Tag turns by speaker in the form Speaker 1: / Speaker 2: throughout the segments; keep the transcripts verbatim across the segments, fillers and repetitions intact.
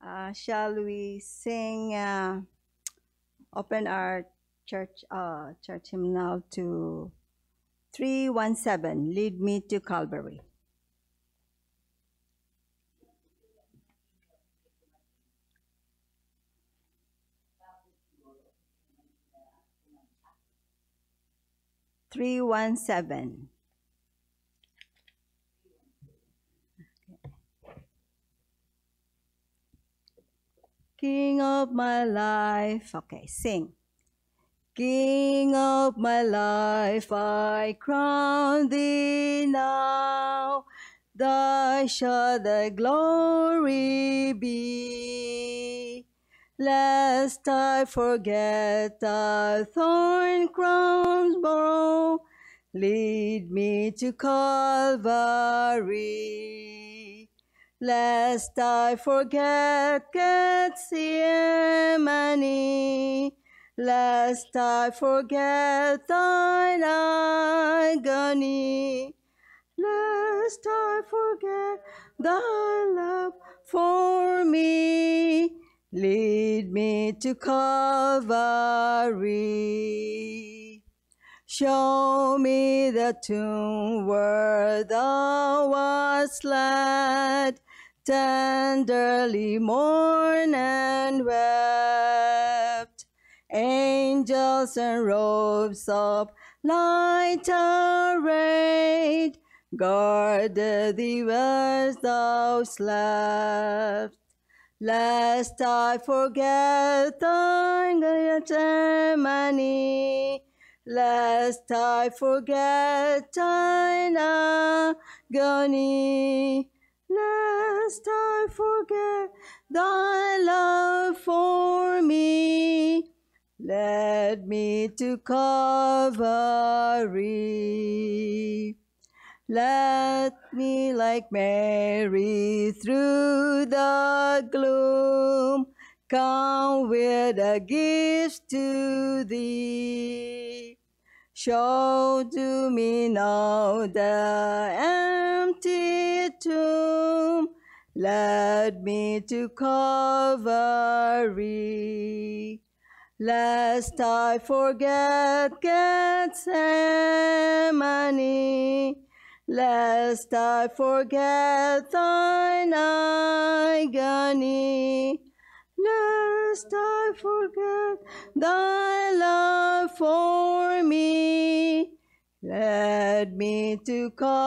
Speaker 1: Uh, shall we sing, uh, open our church, uh, church hymnal to three one seven, Lead Me to Calvary. three one seven. King of my life. Okay, sing. King of my life, I crown thee now. Thy shall the glory be. Lest I forget thy thorn crowns borrow, lead me to Calvary. Lest I forget Gethsemane, lest I forget thine agony, lest I forget thy love for me, lead me to Calvary. Show me the tomb where thou wast laid, tenderly mourned and wept. Angels and robes of light arrayed guarded thee where thou slept. Lest I forget thine Gethsemane, lest I forget thine agony, lest I forget thy love for me, lead me to Calvary. Let me, like Mary, through the gloom, come with a gift to thee. Show to me now the empty tomb, lead me to Calvary. Lest I forget Gethsemane, lest I forget thine agony, lest I forget thy love for me, lead me to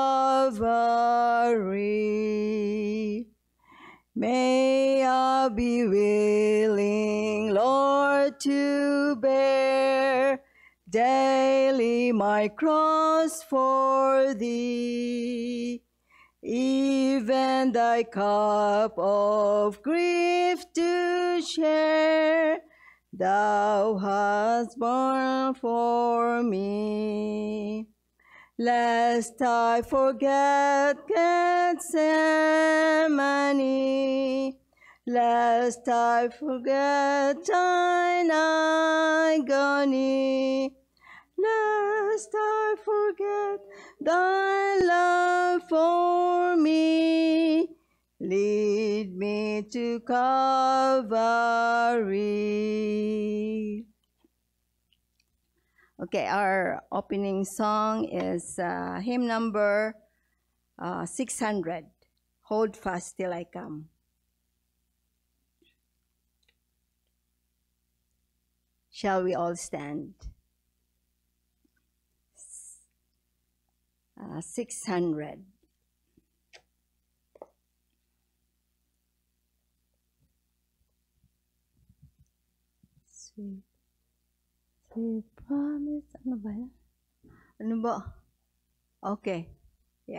Speaker 1: Calvary. May I be willing, Lord, to bear daily my cross for thee, even thy cup of grief to share, thou hast borne for me. Lest I forget Gethsemane, lest I forget thine agony, lest I forget thy love for me, lead me to Calvary. Okay, our opening song is uh, hymn number uh, six hundred, Hold Fast Till I Come. Shall we all stand? Uh, six hundred. Sweet, sweet promise. Ano ba yan? Ano ba? Okay. Yeah.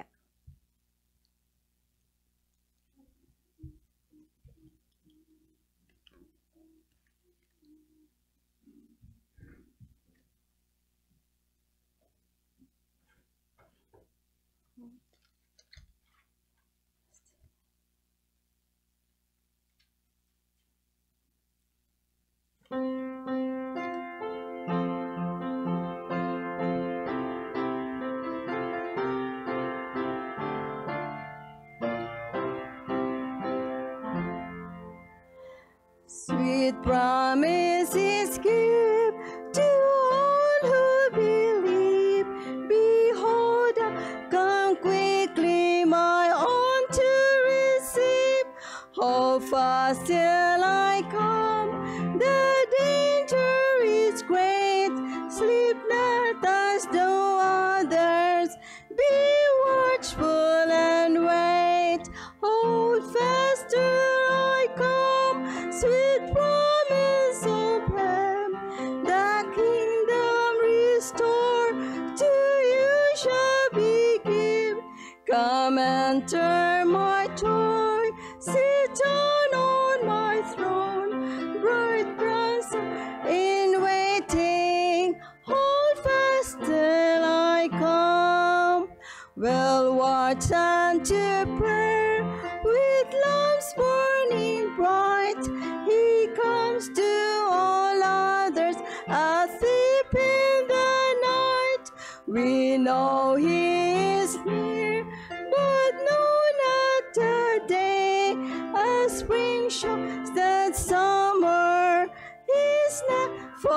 Speaker 1: Sweet promises give to all who believe. Behold, I come quickly, my own to receive. How fast till I come, the danger is great. Sleep not as though others, be watchful and wait. Hold fast till I come, sweet promise of heaven. The kingdom restored to you shall be given. Come enter my joy, sit down on my throne. Bright crowns in waiting, hold fast till I come. We'll watch unto prayer with lamps burning bright. He comes to all others, a thief in the night. We know he is near, but no, not today. A spring shows that summer is not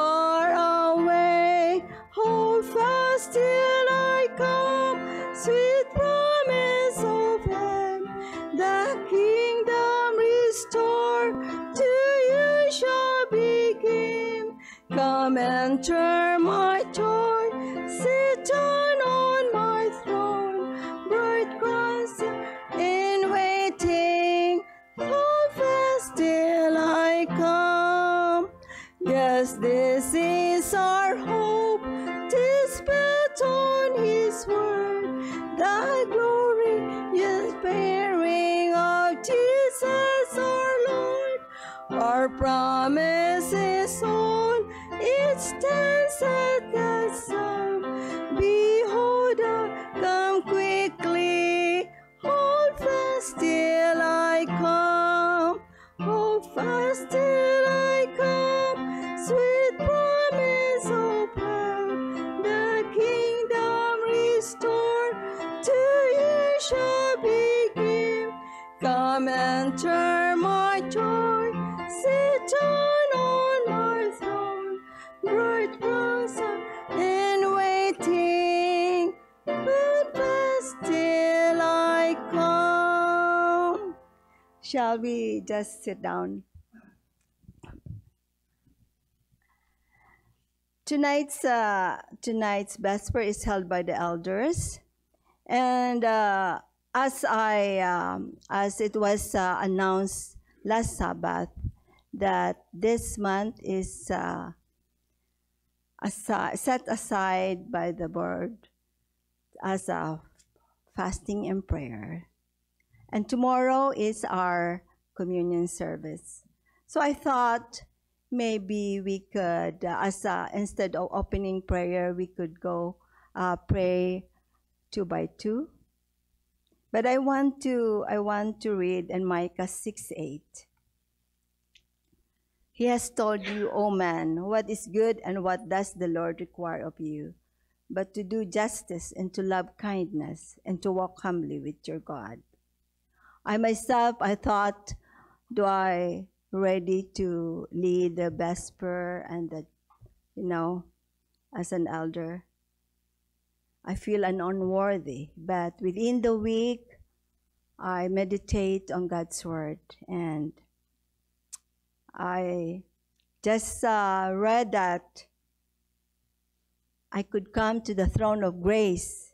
Speaker 1: far away. Hold fast till I come, sweet promise of heaven. The kingdom restored to you shall begin. Come enter my joy, sit down on my throne. Bright crowns in waiting, hold fast till I come. Yes, this is our hope, tis built on his word. The glorious bearing of Jesus our Lord. Our promise is on, it stands at the sun. Behold, I come quickly, hold fast till I come. Hold fast till I come, sweet promise of heaven. The kingdom restored to you shall begin. Come enter my joy, sit down on my throne. Bright crowns in waiting, hold fast till I come. Shall we just sit down? Tonight's uh, tonight's Vesper is held by the elders, and uh, as I um, as it was uh, announced last Sabbath that this month is uh, asi- set aside by the board as a fasting and prayer, and tomorrow is our communion service. So I thought maybe we could, uh, as a, instead of opening prayer, we could go uh, pray two by two. But I want to I want to read in Micah six eight. He has told you, O man, what is good and what does the Lord require of you, but to do justice and to love kindness and to walk humbly with your God. I myself, I thought, do I ready to lead the Vesper and the, you know, as an elder? I feel an unworthy, but within the week, I meditate on God's word, and I just uh, read that I could come to the throne of grace,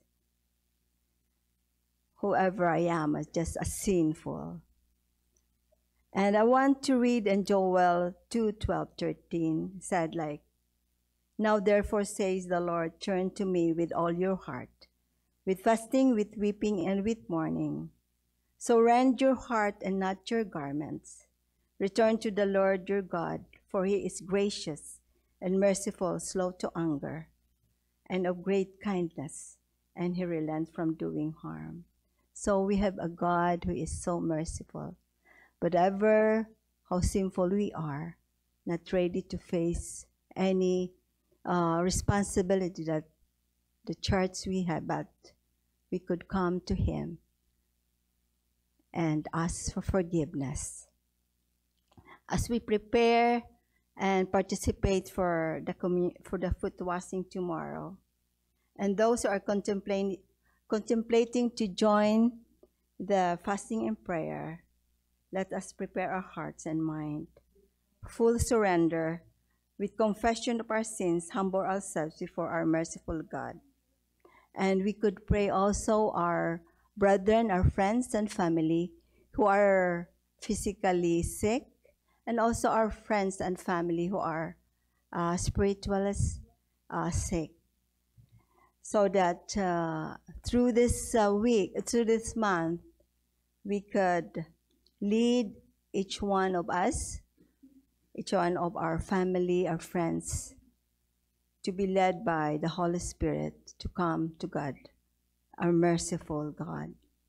Speaker 1: whoever I am, as just a sinful. And I want to read in Joel two twelve, thirteen, said like, now therefore says the Lord, turn to me with all your heart, with fasting, with weeping, and with mourning. So rend your heart and not your garments. Return to the Lord your God, for he is gracious and merciful, slow to anger, and of great kindness, and he relents from doing harm. So we have a God who is so merciful. Whatever, how sinful we are, not ready to face any uh, responsibility that the church we have, but we could come to him and ask for forgiveness. as we prepare and participate for the commu- for the foot washing tomorrow. And those who are contemplating contemplating to join the fasting and prayer, let us prepare our hearts and mind. Full surrender, with confession of our sins, humble ourselves before our merciful God. And we could pray also our brethren, our friends and family who are physically sick, and also our friends and family who are uh, spiritually uh, sick. So that uh, through this uh, week, through this month, we could lead each one of us, each one of our family, our friends, to be led by the Holy Spirit to come to God, our merciful God.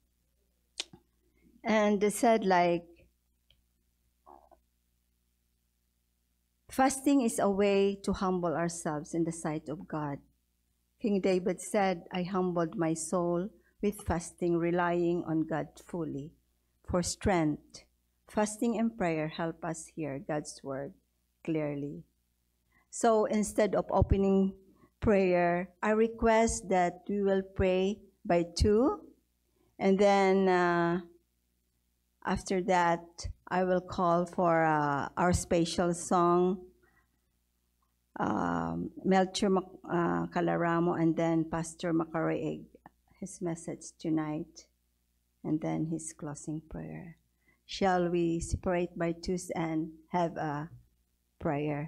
Speaker 1: And they said, like, fasting is a way to humble ourselves in the sight of God. King David said, I humbled my soul with fasting, relying on God fully for strength. Fasting and prayer help us hear God's word clearly. So instead of opening prayer, I request that we will pray by two, and then uh, after that, I will call for uh, our special song, um, Melchor uh, Calaramo, and then Pastor Macaroig, his message tonight, and then his closing prayer. Shall we separate by twos and have a prayer?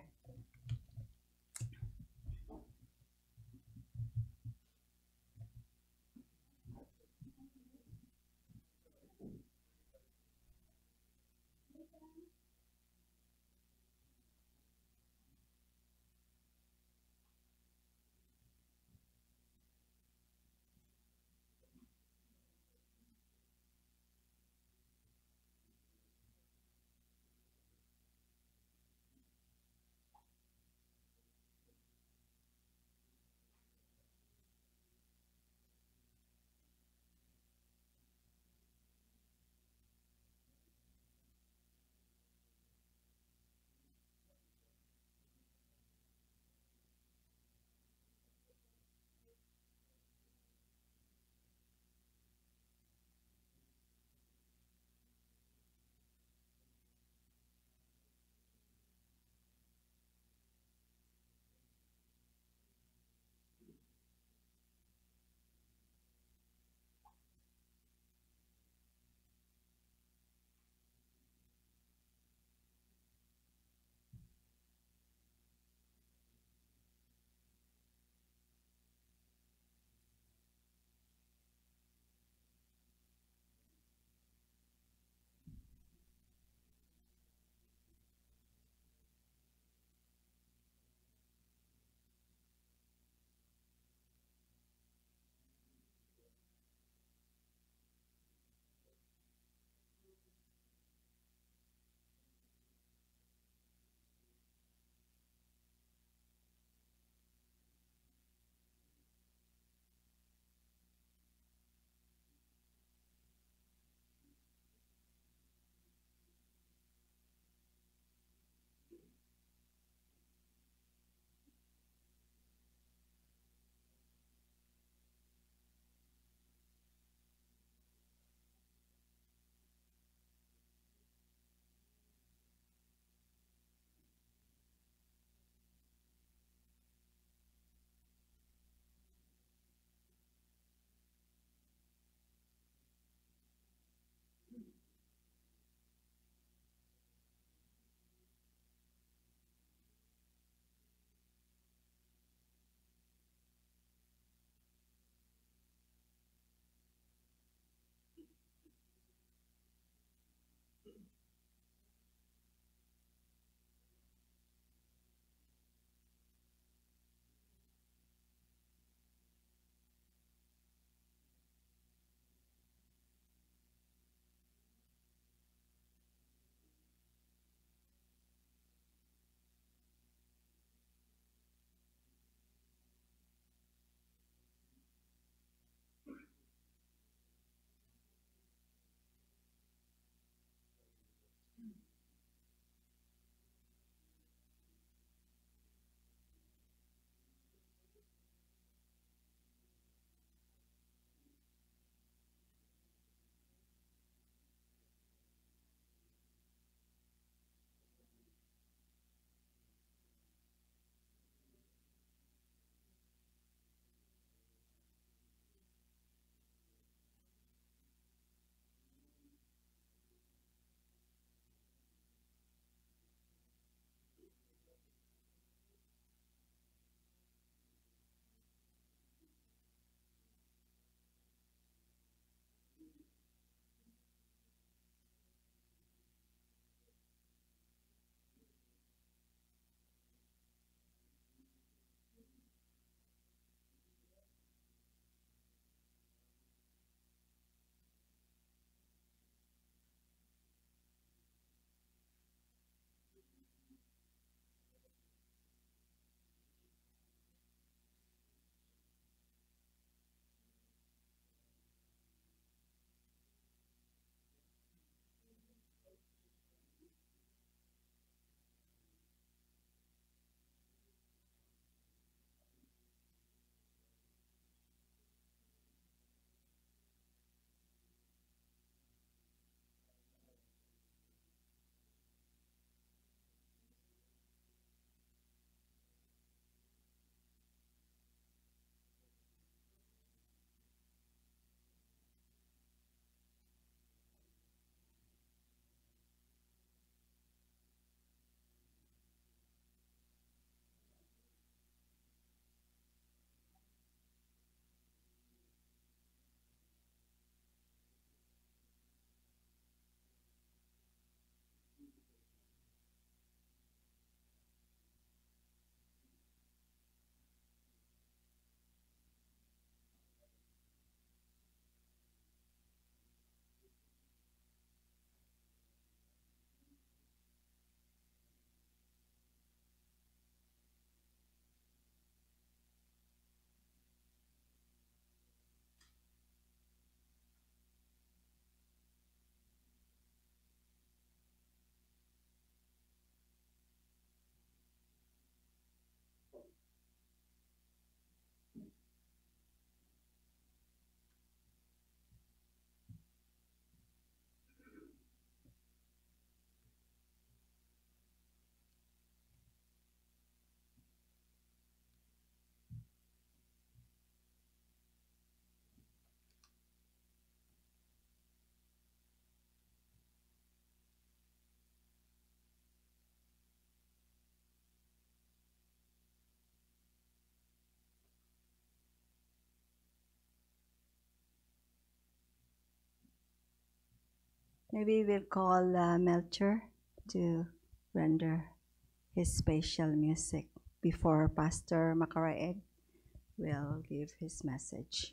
Speaker 1: Maybe we'll call uh, Melcher to render his special music before Pastor Makaraeg will give his message.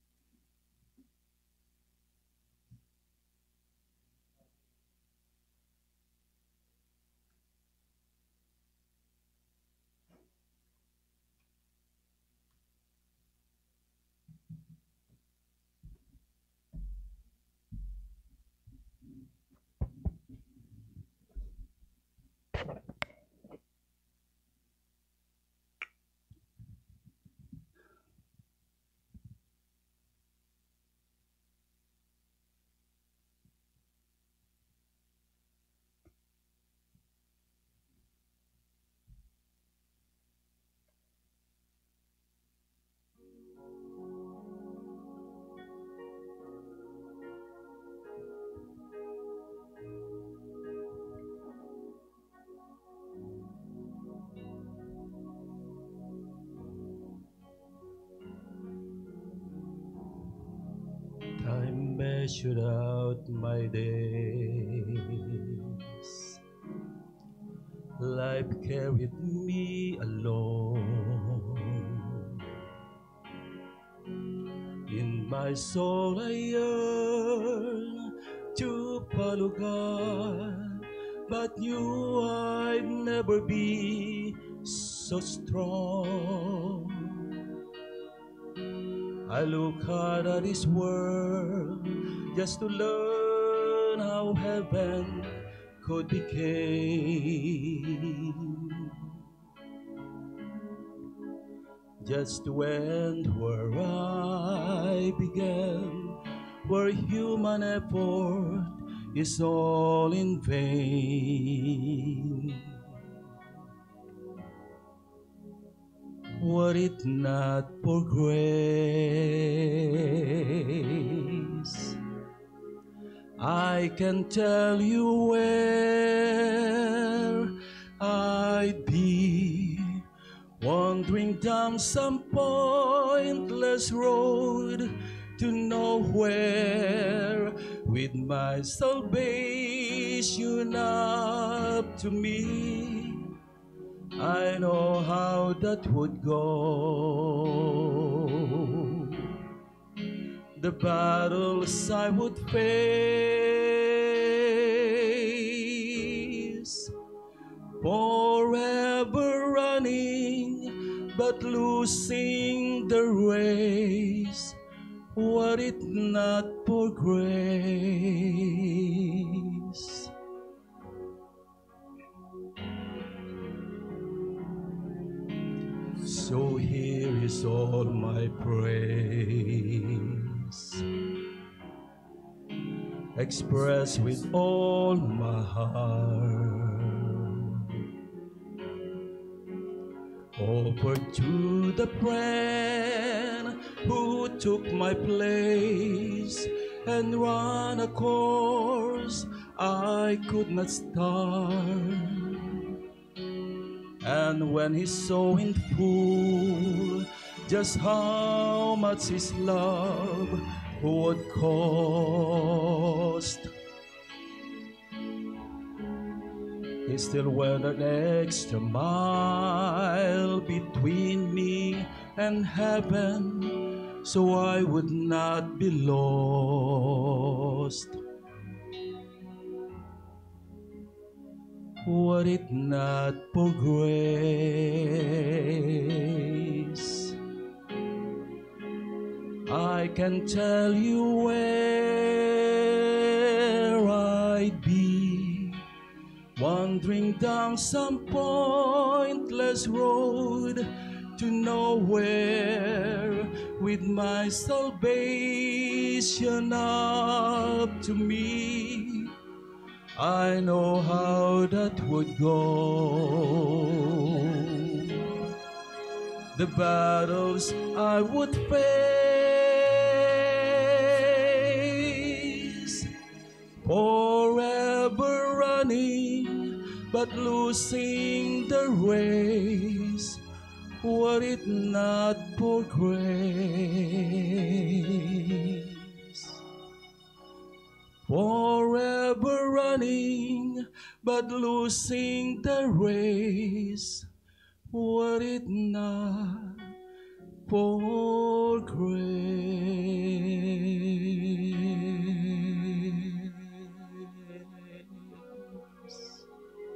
Speaker 2: Time measured out my days. Life carried me along. In my soul I yearn to follow God, but knew I'd never be so strong. I look hard at this world just to learn how heaven could be gained. Just to end where I began, where human effort is all in vain. Were it not for grace, I can tell you where I'd be, wandering down some pointless road to nowhere, with my salvation up to me. I know how that would go. The battles I would face, forever running but losing the race, were it not for grace. So here is all my praise, expressed with all my heart, offered to the friend who took my place and ran a course I could not start. And when he saw in full just how much his love would cost, he still went an extra mile between me and heaven, so I would not be lost. Were it not for grace, I can tell you where I'd be, wandering down some pointless road to nowhere, with my salvation up to me. I know how that would go. The battles I would face, forever running but losing the race, were it not for grace. forever running, but losing the race. Were it not for grace.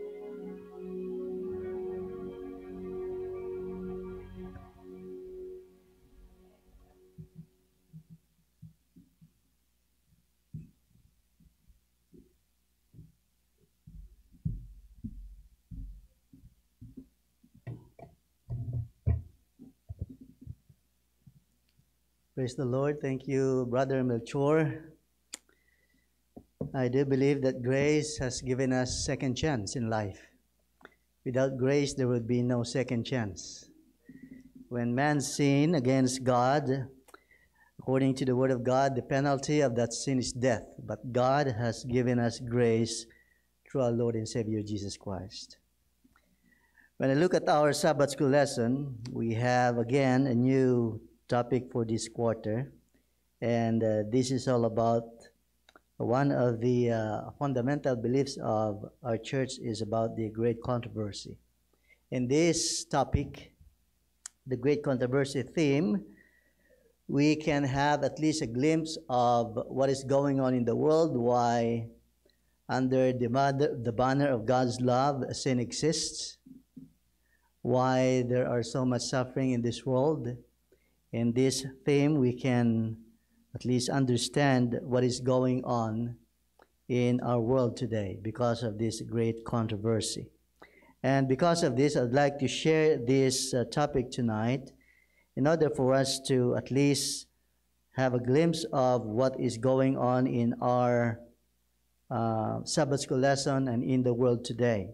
Speaker 3: Praise the Lord. Thank you, Brother Melchor. I do believe that grace has given us second chance in life. Without grace, there would be no second chance. When man sinned against God, according to the Word of God, the penalty of that sin is death. But God has given us grace through our Lord and Savior Jesus Christ. When I look at our Sabbath school lesson, we have again a new topic for this quarter, and uh, this is all about one of the uh, fundamental beliefs of our church is about the great controversy. In this topic, the great controversy theme, we can have at least a glimpse of what is going on in the world, why under the, mother, the banner of God's love sin exists, why there are so much suffering in this world. In this theme, we can at least understand what is going on in our world today because of this great controversy. And because of this, I'd like to share this uh, topic tonight in order for us to at least have a glimpse of what is going on in our uh, Sabbath school lesson and in the world today.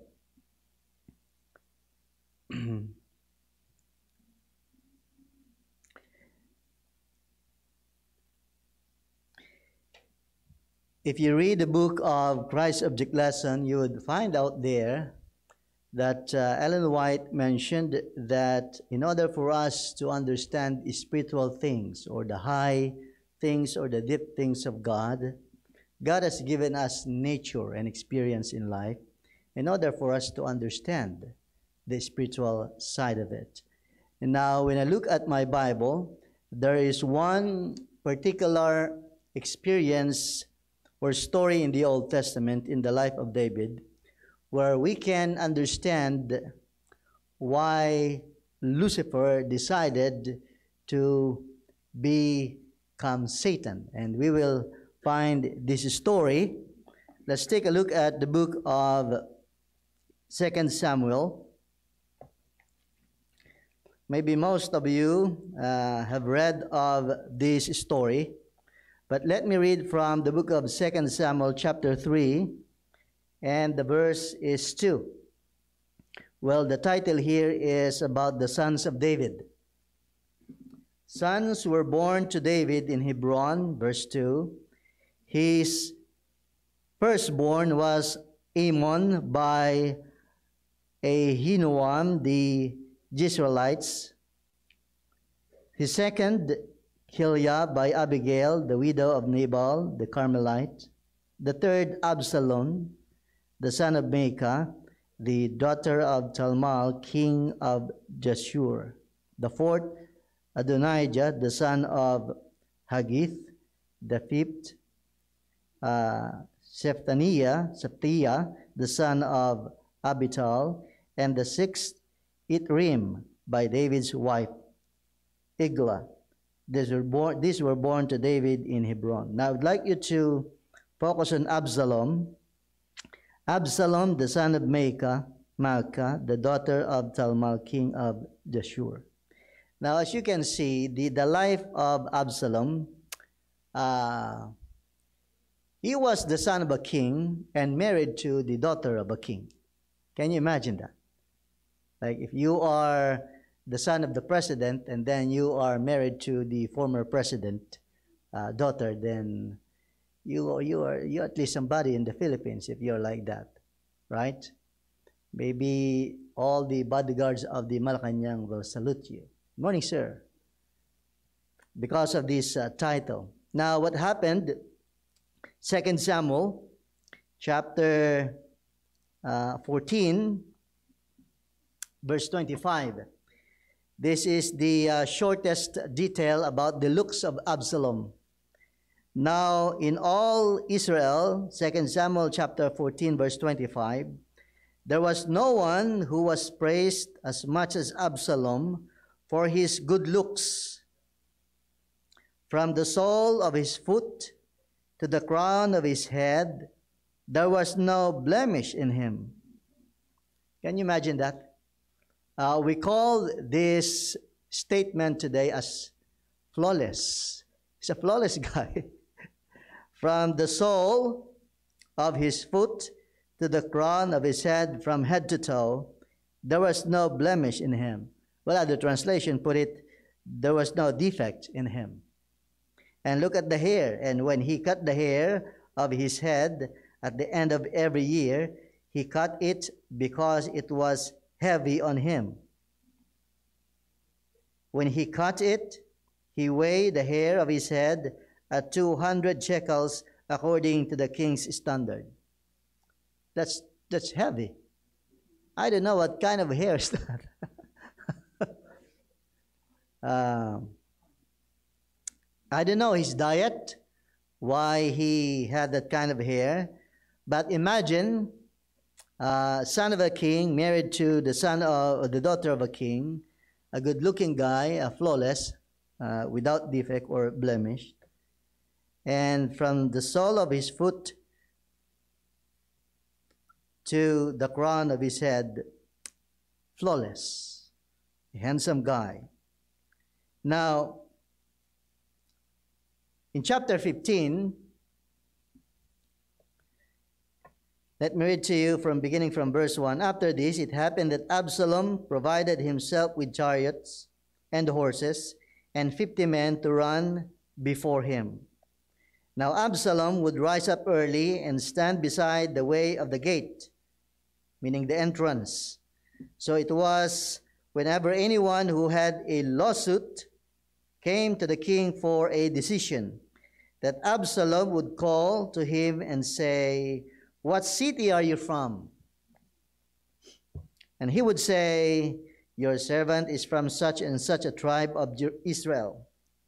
Speaker 3: If you read the book of Christ's Object Lesson, you would find out there that uh, Ellen White mentioned that in order for us to understand spiritual things or the high things or the deep things of God, God has given us nature and experience in life in order for us to understand the spiritual side of it. And now, when I look at my Bible, there is one particular experience or story in the Old Testament in the life of David where we can understand why Lucifer decided to become Satan. And we will find this story. Let's take a look at the book of Second Samuel. Maybe most of you uh, have read of this story. But let me read from the book of Second Samuel chapter three, and the verse is two. Well, the title here is about the sons of David. Sons were born to David in Hebron, verse two. His firstborn was Ammon by Ahinoam, the Jezreelites. His second, Kiliah by Abigail, the widow of Nabal, the Carmelite. The third, Absalom, the son of Maacah, the daughter of Talmal, king of Geshur. The fourth, Adonijah, the son of Haggith. The fifth, uh, Shephaniah, Shephatiah, the son of Abital. And the sixth, Itrim, by David's wife, Eglah. These were, born, these were born to David in Hebron. Now, I'd like you to focus on Absalom. Absalom, the son of Maacah, Maacah, the daughter of Talmal, king of Geshur. Now, as you can see, the, the life of Absalom, uh, he was the son of a king and married to the daughter of a king. Can you imagine that? Like if you are the son of the president and then you are married to the former president uh, daughter, then you you are you at least somebody in the Philippines if you're like that, right? Maybe all the bodyguards of the Malacanang will salute you. Morning, sir. Because of this uh, title. Now, what happened? Second Samuel chapter uh, fourteen, verse twenty-five. This is the uh, shortest detail about the looks of Absalom. Now, in all Israel, Second Samuel chapter fourteen, verse twenty-five, there was no one who was praised as much as Absalom for his good looks. From the sole of his foot to the crown of his head, there was no blemish in him. Can you imagine that? Uh, we call this statement today as flawless. He's a flawless guy. From the sole of his foot to the crown of his head, from head to toe, there was no blemish in him. Well, other translation put it, there was no defect in him. And look at the hair. And when he cut the hair of his head at the end of every year, he cut it because it was heavy on him. When he cut it, he weighed the hair of his head at two hundred shekels according to the king's standard. That's, that's heavy. I don't know what kind of hair is that. um, I don't know his diet, why he had that kind of hair. But imagine uh, son of a king married to the son of the daughter of a king, a good-looking guy, a flawless, uh, without defect or blemish. And from the sole of his foot to the crown of his head, flawless, a handsome guy. Now, in chapter fifteen, let me read to you from beginning from verse one. After this, it happened that Absalom provided himself with chariots and horses and fifty men to run before him. Now Absalom would rise up early and stand beside the way of the gate, meaning the entrance. So it was whenever anyone who had a lawsuit came to the king for a decision, that Absalom would call to him and say, "What city are you from?" And he would say, "Your servant is from such and such a tribe of Israel."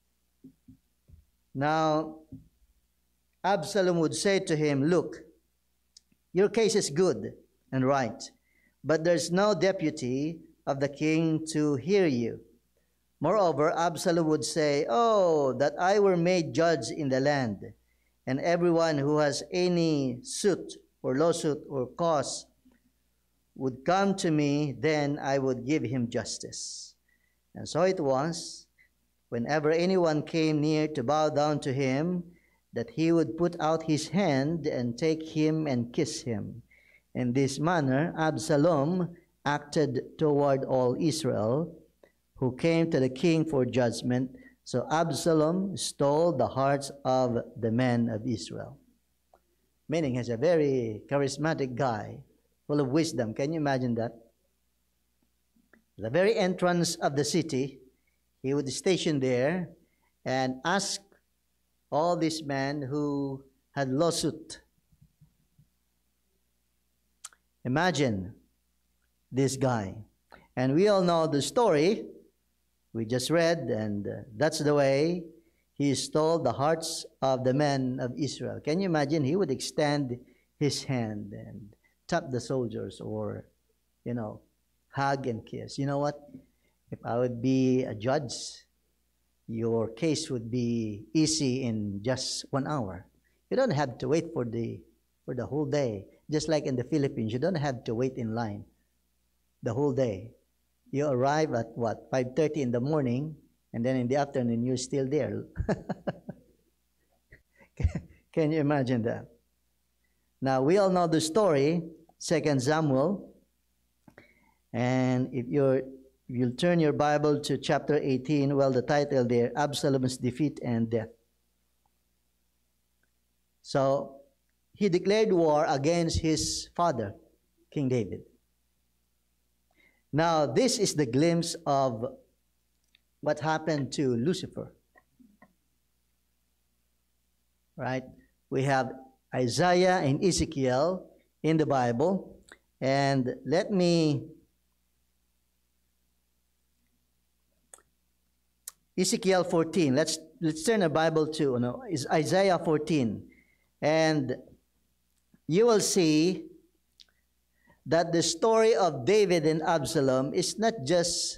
Speaker 3: Now, Absalom would say to him, "Look, your case is good and right, but there's no deputy of the king to hear you." Moreover, Absalom would say, "Oh, that I were made judge in the land, and everyone who has any suit or lawsuit or cause would come to me, then I would give him justice." And so it was, whenever anyone came near to bow down to him, that he would put out his hand and take him and kiss him. In this manner, Absalom acted toward all Israel who came to the king for judgment. So Absalom stole the hearts of the men of Israel. Meaning he's a very charismatic guy, full of wisdom. Can you imagine that? The very entrance of the city, he would station there and ask all these men who had lawsuit. Imagine this guy. And we all know the story we just read, and uh, that's the way he stole the hearts of the men of Israel. Can you imagine? He would extend his hand and tap the soldiers, or, you know, hug and kiss. You know what? If I would be a judge, your case would be easy in just one hour. You don't have to wait for the for the whole day. Just like in the Philippines, you don't have to wait in line the whole day. You arrive at what, five thirty in the morning, and then in the afternoon you're still there. Can you imagine that? Now we all know the story, Second Samuel, and if you're if you'll turn your Bible to chapter eighteen, well, the title there, Absalom's Defeat and Death. So he declared war against his father, King David. Now, this is the glimpse of what happened to Lucifer. Right? We have Isaiah and Ezekiel in the Bible. And let me, Ezekiel fourteen. Let's let's turn our Bible to no, is Isaiah fourteen. And you will see that the story of David and Absalom is not just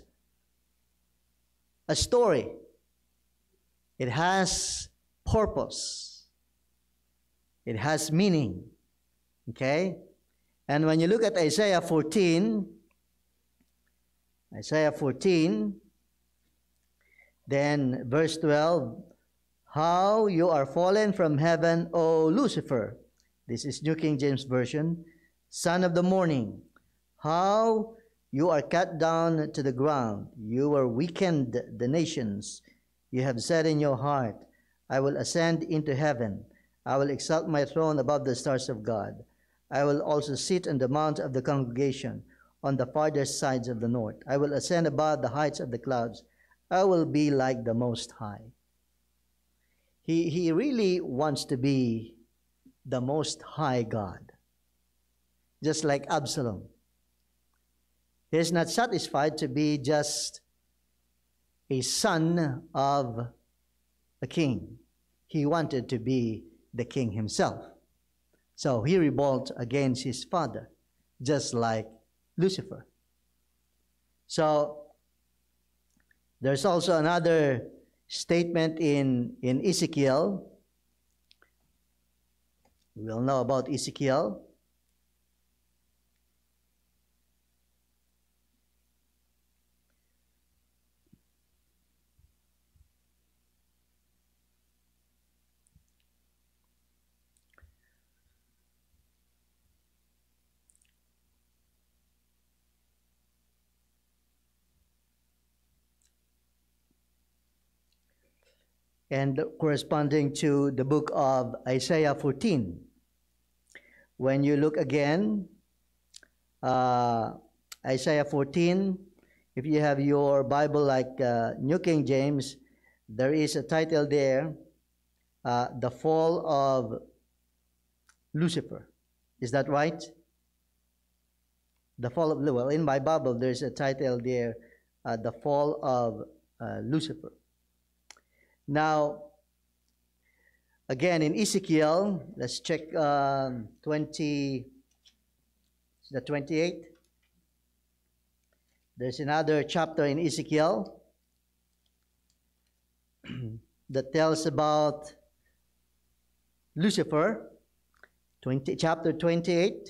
Speaker 3: a story. It has purpose. It has meaning. Okay? And when you look at Isaiah fourteen, Isaiah fourteen, then verse twelve, how you are fallen from heaven, O Lucifer. This is New King James Version. Son of the morning, how you are cut down to the ground. You are weakened the nations. You have said in your heart, I will ascend into heaven. I will exalt my throne above the stars of God. I will also sit on the mount of the congregation on the farther sides of the north. I will ascend above the heights of the clouds. I will be like the Most High. He, he really wants to be the Most High God. Just like Absalom. He is not satisfied to be just a son of a king. He wanted to be the king himself. So he rebelled against his father, just like Lucifer. So there's also another statement in, in Ezekiel. We all know about Ezekiel. And corresponding to the book of Isaiah fourteen. When you look again, uh, Isaiah fourteen, if you have your Bible like uh, New King James, there is a title there, uh, The Fall of Lucifer. Is that right? The Fall of Lucifer. Well, in my Bible, there's a title there, uh, The Fall of uh, Lucifer. Now, again, in Ezekiel, let's check um, twenty, the twenty-eight. There's another chapter in Ezekiel that tells about Lucifer, twenty, chapter twenty-eight,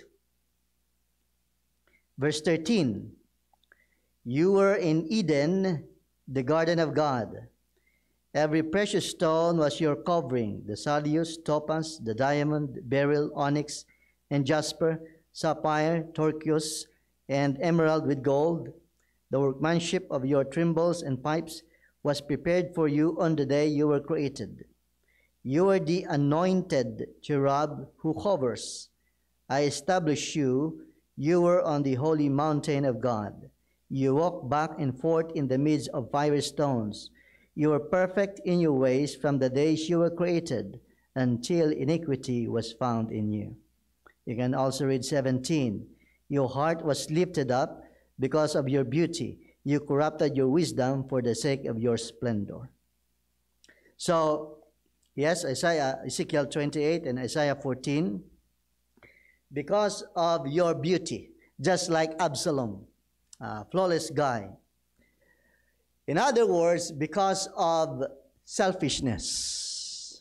Speaker 3: verse thirteen. You were in Eden, the garden of God. Every precious stone was your covering, the sardius, topaz, the diamond, beryl, onyx, and jasper, sapphire, turquoise, and emerald with gold. The workmanship of your timbrels and pipes was prepared for you on the day you were created. You are the anointed cherub who hovers. I established you. You were on the holy mountain of God. You walk back and forth in the midst of fiery stones. You were perfect in your ways from the days you were created until iniquity was found in you. You can also read seventeen. Your heart was lifted up because of your beauty. You corrupted your wisdom for the sake of your splendor. So, yes, Isaiah, Ezekiel twenty-eight and Isaiah fourteen, because of your beauty, just like Absalom, a flawless guy. In other words, because of selfishness.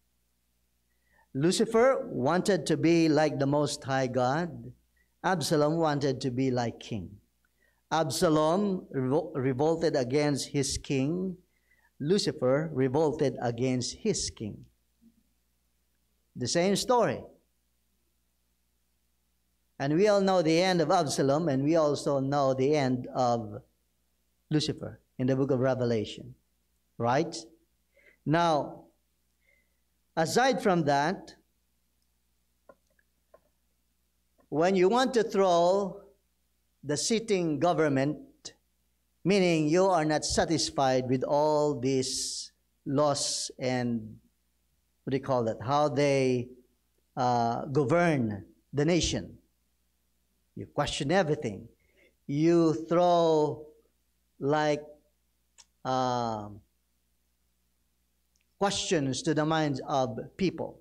Speaker 3: Lucifer wanted to be like the Most High God. Absalom wanted to be like king. Absalom revol- revolted against his king. Lucifer revolted against his king. The same story. And we all know the end of Absalom, and we also know the end of Lucifer in the book of Revelation, right? Now, aside from that, when you want to throw the sitting government, meaning you are not satisfied with all these laws and what do you call that? How they uh, govern the nation. You question everything. You throw like um, questions to the minds of people.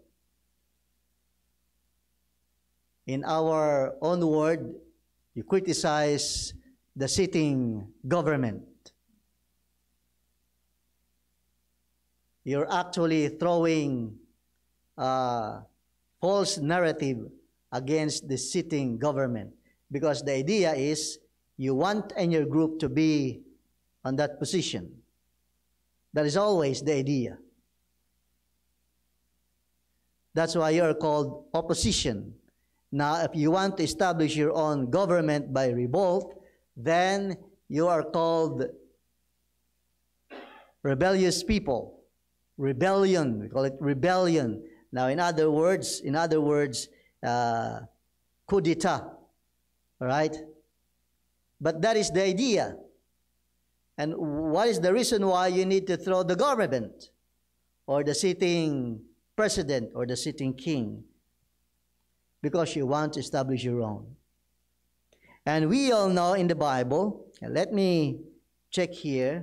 Speaker 3: In our own word, you criticize the sitting government. You're actually throwing uh, false narrative against the sitting government, because the idea is you want in your group to be on that position. That is always the idea. That's why you are called opposition. Now, if you want to establish your own government by revolt, then you are called rebellious people. Rebellion, we call it rebellion. Now, in other words, in other words, uh, coup d'etat, all right? But that is the idea. And what is the reason why you need to throw the government or the sitting president or the sitting king? Because you want to establish your own. And we all know in the Bible, and let me check here.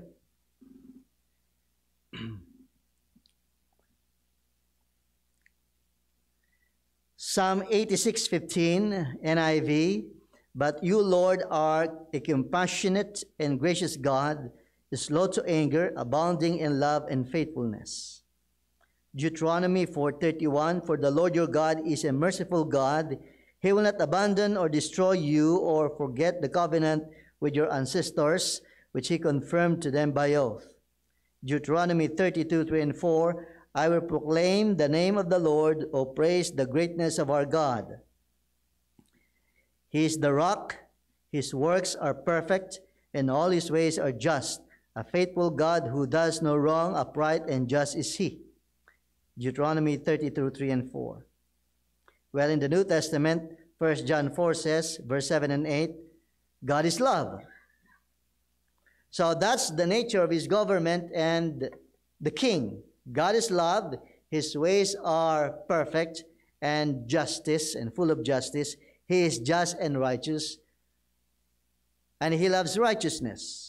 Speaker 3: Psalm eighty-six fifteen, N I V, but you, Lord, are a compassionate and gracious God, slow to anger, abounding in love and faithfulness. Deuteronomy four thirty-one, for the Lord your God is a merciful God. He will not abandon or destroy you or forget the covenant with your ancestors, which he confirmed to them by oath. Deuteronomy thirty-two three and four, I will proclaim the name of the Lord, O praise the greatness of our God. He is the rock, his works are perfect, and all his ways are just. A faithful God who does no wrong, upright and just is he. Deuteronomy thirty-two three and four. Well, in the New Testament, First John four says, verse seven and eight, God is love. So that's the nature of his government and the king. God is love, his ways are perfect and justice and full of justice. He is just and righteous, and he loves righteousness.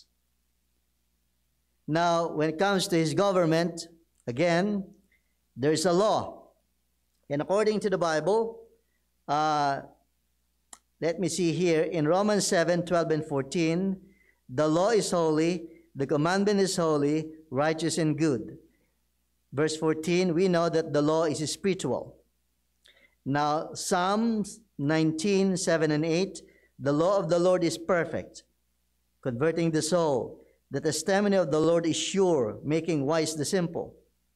Speaker 3: Now, when it comes to his government, again, there is a law. And according to the Bible, uh, let me see here, in Romans seven twelve and fourteen, the law is holy, the commandment is holy, righteous and good. Verse fourteen, we know that the law is spiritual. Now, Psalms nineteen seven and eight, the law of the Lord is perfect, converting the soul. The testimony of the Lord is sure, making wise the simple.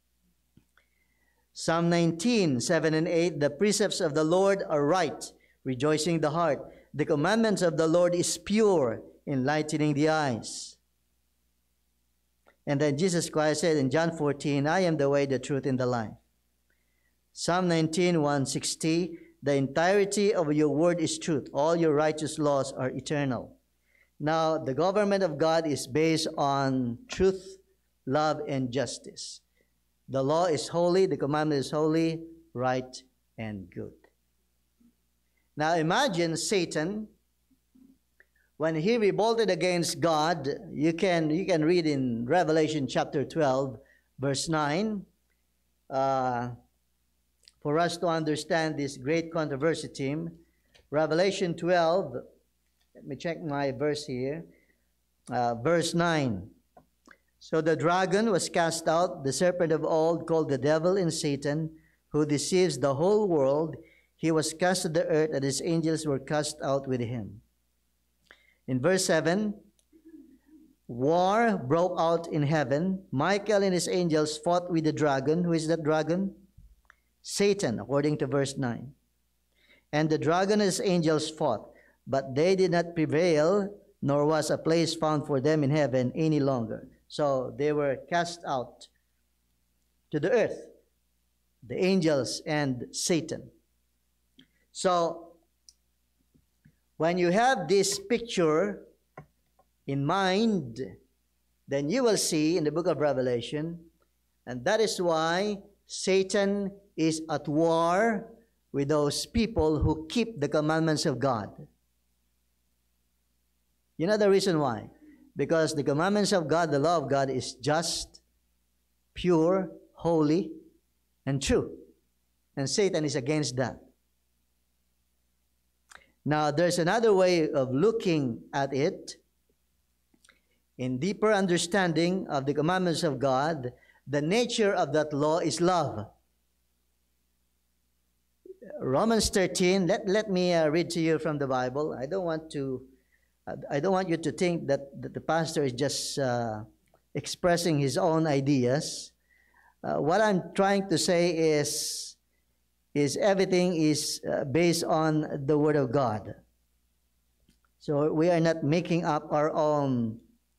Speaker 3: Psalm nineteen seven and eight, the precepts of the Lord are right, rejoicing the heart. The commandments of the Lord is pure, enlightening the eyes. And then Jesus Christ said in John fourteen, I am the way, the truth, and the life. Psalm nineteen one sixty, the entirety of your word is truth. All your righteous laws are eternal. Now, the government of God is based on truth, love, and justice. The law is holy, the commandment is holy, right, and good. Now, imagine Satan, when he revolted against God. You can, you can read in Revelation chapter twelve, verse nine, uh, for us to understand this great controversy team. Revelation twelve, let me check my verse here, uh, verse nine. So the dragon was cast out, the serpent of old, called the devil and Satan, who deceives the whole world. He was cast to the earth, and his angels were cast out with him. In verse seven, war broke out in heaven. Michael and his angels fought with the dragon. Who is that dragon? Satan, according to verse nine. And the dragon and his angels fought, but they did not prevail, nor was a place found for them in heaven any longer. So they were cast out to the earth, the angels and Satan. So when you have this picture in mind, then you will see in the book of Revelation, and that is why Satan is at war with those people who keep the commandments of God. You know the reason why? Because the commandments of God, the law of God, is just, pure, holy, and true. And Satan is against that. Now, there's another way of looking at it. In deeper understanding of the commandments of God, the nature of that law is love. Romans thirteen, let, let me uh, read to you from the Bible. I don't want to, uh, I don't want you to think that, that the pastor is just uh, expressing his own ideas. Uh, what I'm trying to say is, is everything is uh, based on the Word of God. So we are not making up our own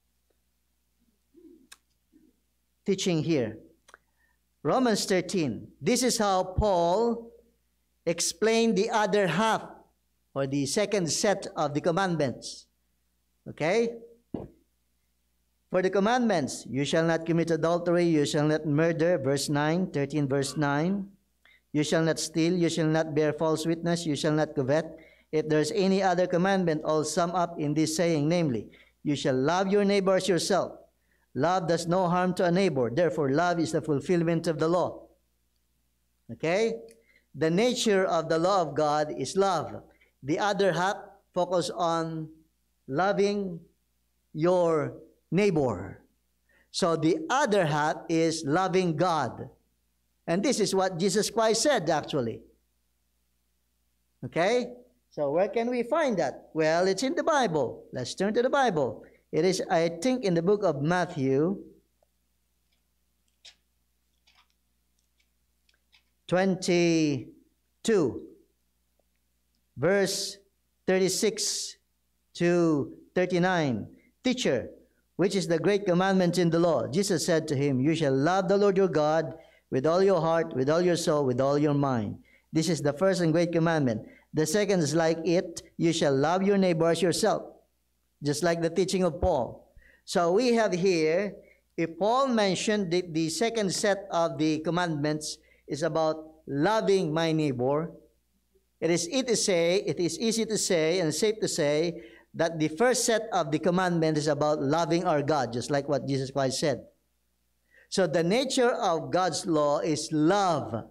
Speaker 3: teaching here. Romans thirteen. This is how Paul explained the other half, or the second set of the commandments. Okay? For the commandments, you shall not commit adultery, you shall not murder, verse nine, thirteen verse nine. You shall not steal, you shall not bear false witness, you shall not covet. If there's any other commandment, all sum up in this saying, namely, you shall love your neighbor as yourself. Love does no harm to a neighbor. Therefore, love is the fulfillment of the law. Okay? The nature of the law of God is love. The other half focus on loving your neighbor. So the other half is loving God. And this is what Jesus Christ said, actually. Okay? So where can we find that? Well, it's in the Bible. Let's turn to the Bible. It is, I think, in the book of Matthew, twenty-two, verse thirty-six to thirty-nine. Teacher, which is the great commandment in the law? Jesus said to him, you shall love the Lord your God with all your heart, with all your soul, with all your mind. This is the first and great commandment. The second is like it, you shall love your neighbor as yourself. Just like the teaching of Paul. So we have here, if Paul mentioned the, the second set of the commandments is about loving my neighbor, it is easy to say, it is easy to say and safe to say that the first set of the commandment is about loving our God, just like what Jesus Christ said. So the nature of God's law is love.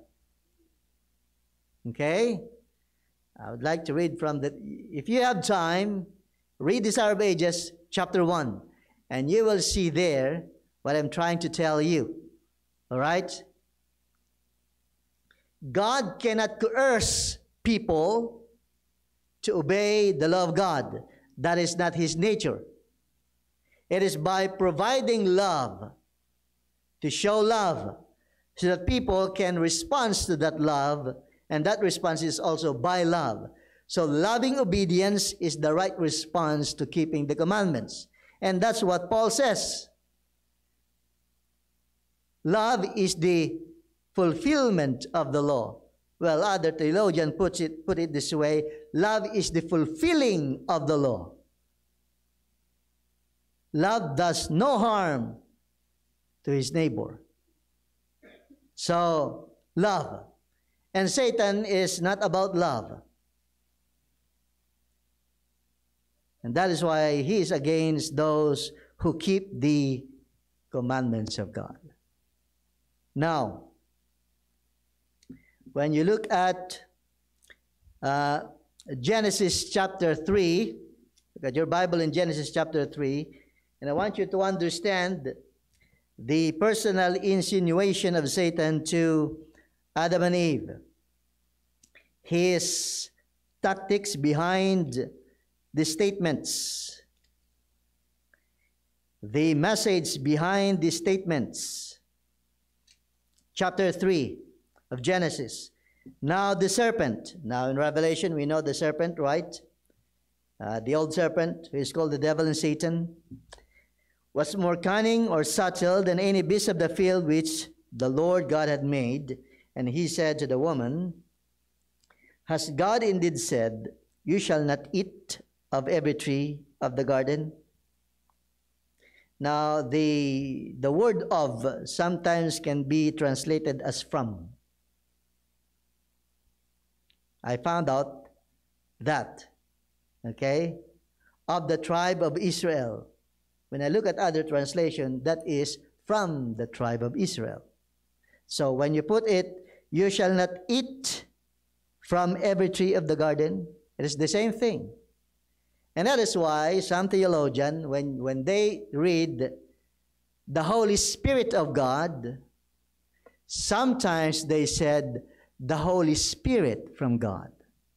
Speaker 3: Okay? I would like to read from the, if you have time, read Desire of Ages, chapter one, and you will see there what I'm trying to tell you. All right? God cannot coerce people to obey the law of God. That is not His nature. It is by providing love, to show love, so that people can respond to that love, and that response is also by love. So loving obedience is the right response to keeping the commandments. And that's what Paul says. Love is the fulfillment of the law. Well, other theologian puts it, put it this way, love is the fulfilling of the law. Love does no harm to his neighbor. So, love. And Satan is not about love. And that is why he is against those who keep the commandments of God. Now, when you look at uh, Genesis chapter three, look at your Bible in Genesis chapter three, and I want you to understand the personal insinuation of Satan to Adam and Eve. His tactics behind the statements, the message behind the statements. Chapter three of Genesis. Now the serpent. Now in Revelation we know the serpent, right? Uh, the old serpent, who is called the devil and Satan, was more cunning or subtle than any beast of the field which the Lord God had made. And he said to the woman, has God indeed said, you shall not eat of every tree of the garden? Now, the, the word of sometimes can be translated as from. I found out that, okay, of the tribe of Israel. When I look at other translation, that is from the tribe of Israel. So when you put it, you shall not eat from every tree of the garden, it is the same thing. And that is why some theologians, when, when they read the Holy Spirit of God, sometimes they said the Holy Spirit from God.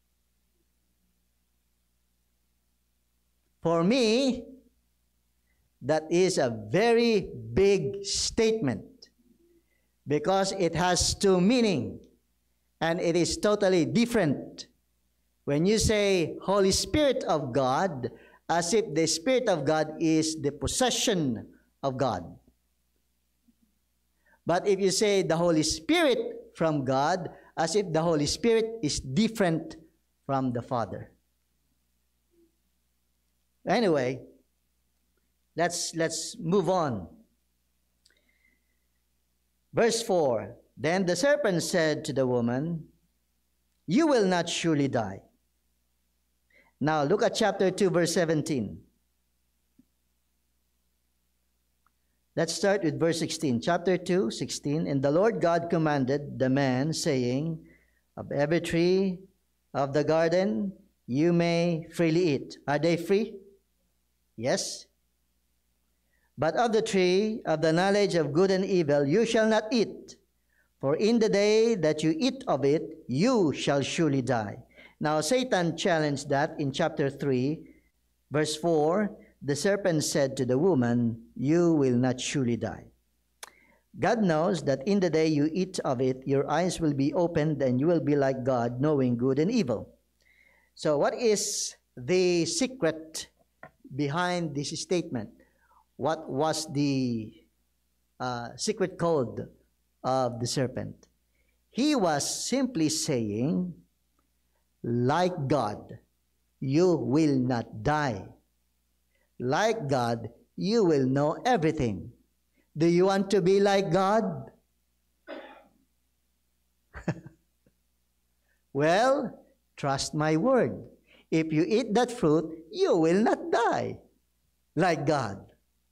Speaker 3: For me, that is a very big statement because it has two meanings and it is totally different. When you say Holy Spirit of God, as if the Spirit of God is the possession of God. But if you say the Holy Spirit from God, as if the Holy Spirit is different from the Father. Anyway, let's, let's move on. Verse four, then the serpent said to the woman, you will not surely die. Now look at chapter two, verse seventeen. Let's start with verse sixteen. Chapter two, sixteen. And the Lord God commanded the man, saying, of every tree of the garden you may freely eat. Are they free? Yes. But of the tree of the knowledge of good and evil you shall not eat, for in the day that you eat of it, you shall surely die. Now Satan challenged that in chapter three, verse four. The serpent said to the woman, you will not surely die. God knows that in the day you eat of it, your eyes will be opened and you will be like God, knowing good and evil. So what is the secret behind this statement? What was the uh, secret code of the serpent? He was simply saying, like God, you will not die. Like God, you will know everything. Do you want to be like God? Well, trust my word. If you eat that fruit, you will not die like God.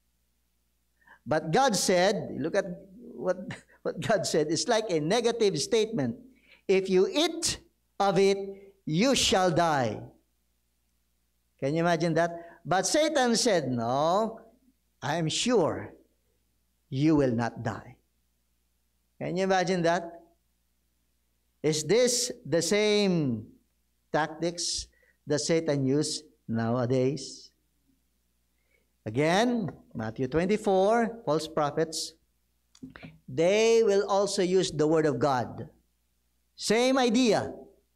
Speaker 3: But God said, look at what, what God said. It's like a negative statement. If you eat of it, you shall die. Can you imagine that? But Satan said, no, I am sure you will not die. Can you imagine that? Is this the same tactics that Satan used nowadays? Again, Matthew twenty-four, false prophets, they will also use the word of God. Same idea.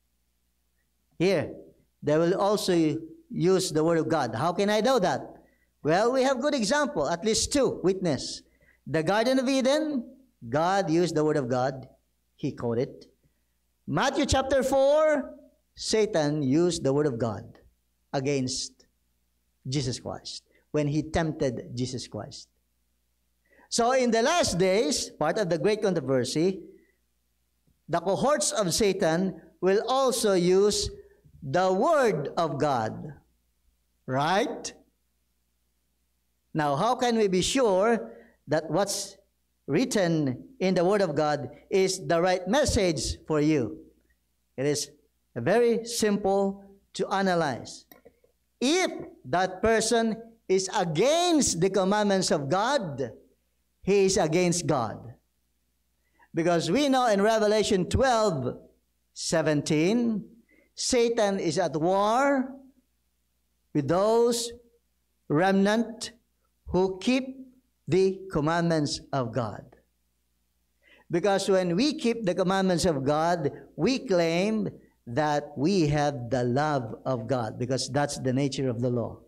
Speaker 3: Here, they will also use the word of God. How can I know that? Well, we have good example, at least two witness. The Garden of Eden, God used the word of God. He quoted. Matthew chapter four, Satan used the word of God against Jesus Christ when he tempted Jesus Christ. So in the last days, part of the great controversy, the cohorts of Satan will also use the word of God. Right? Now, how can we be sure that what's written in the word of God is the right message for you? It is very simple to analyze. If that person is against the commandments of God, he is against God. Because we know in Revelation twelve, seventeen, Satan is at war with those remnant who keep the commandments of God. Because when we keep the commandments of God, we claim that we have the love of God, because that's the nature of the law.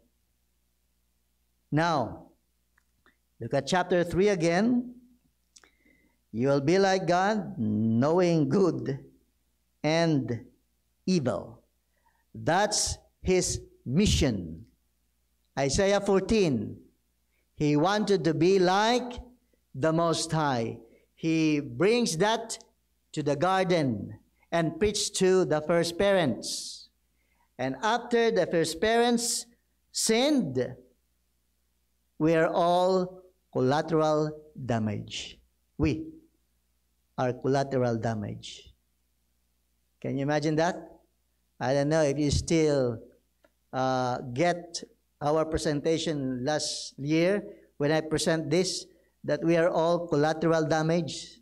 Speaker 3: Now, look at chapter three again. You will be like God, knowing good and evil. That's his mission. Isaiah fourteen. He wanted to be like the Most High. He brings that to the garden and preached to the first parents. And after the first parents sinned, we are all collateral damage. We are collateral damage. Can you imagine that? I don't know if you still uh, get our presentation last year when I present this, that we are all collateral damage.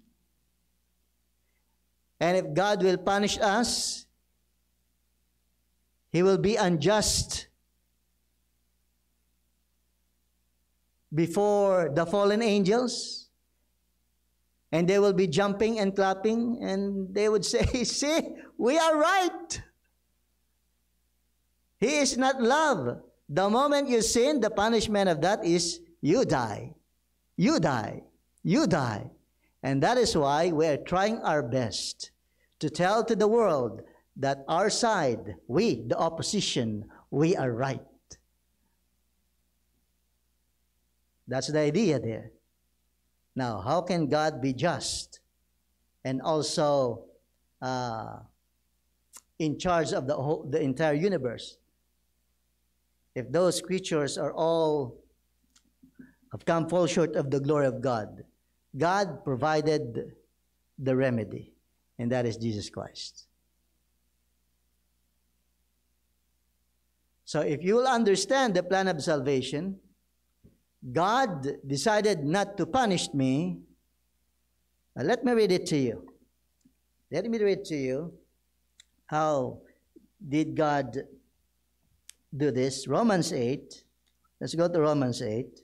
Speaker 3: And if God will punish us, He will be unjust before the fallen angels, and they will be jumping and clapping, and they would say, see, we are right. He is not love. The moment you sin, the punishment of that is you die. You die. You die. And that is why we are trying our best to tell to the world that our side, we, the opposition, we are right. That's the idea there. Now, how can God be just and also uh, in charge of the whole, the entire universe? If those creatures are all have come fall short of the glory of God, God provided the remedy, and that is Jesus Christ. So if you will understand the plan of salvation, God decided not to punish me. Now let me read it to you. Let me read to you how did God do this. Romans eight. Let's go to Romans eight.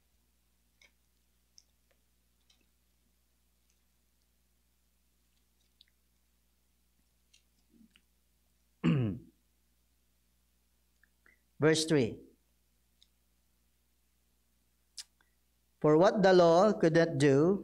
Speaker 3: Verse three. For what the law could not do,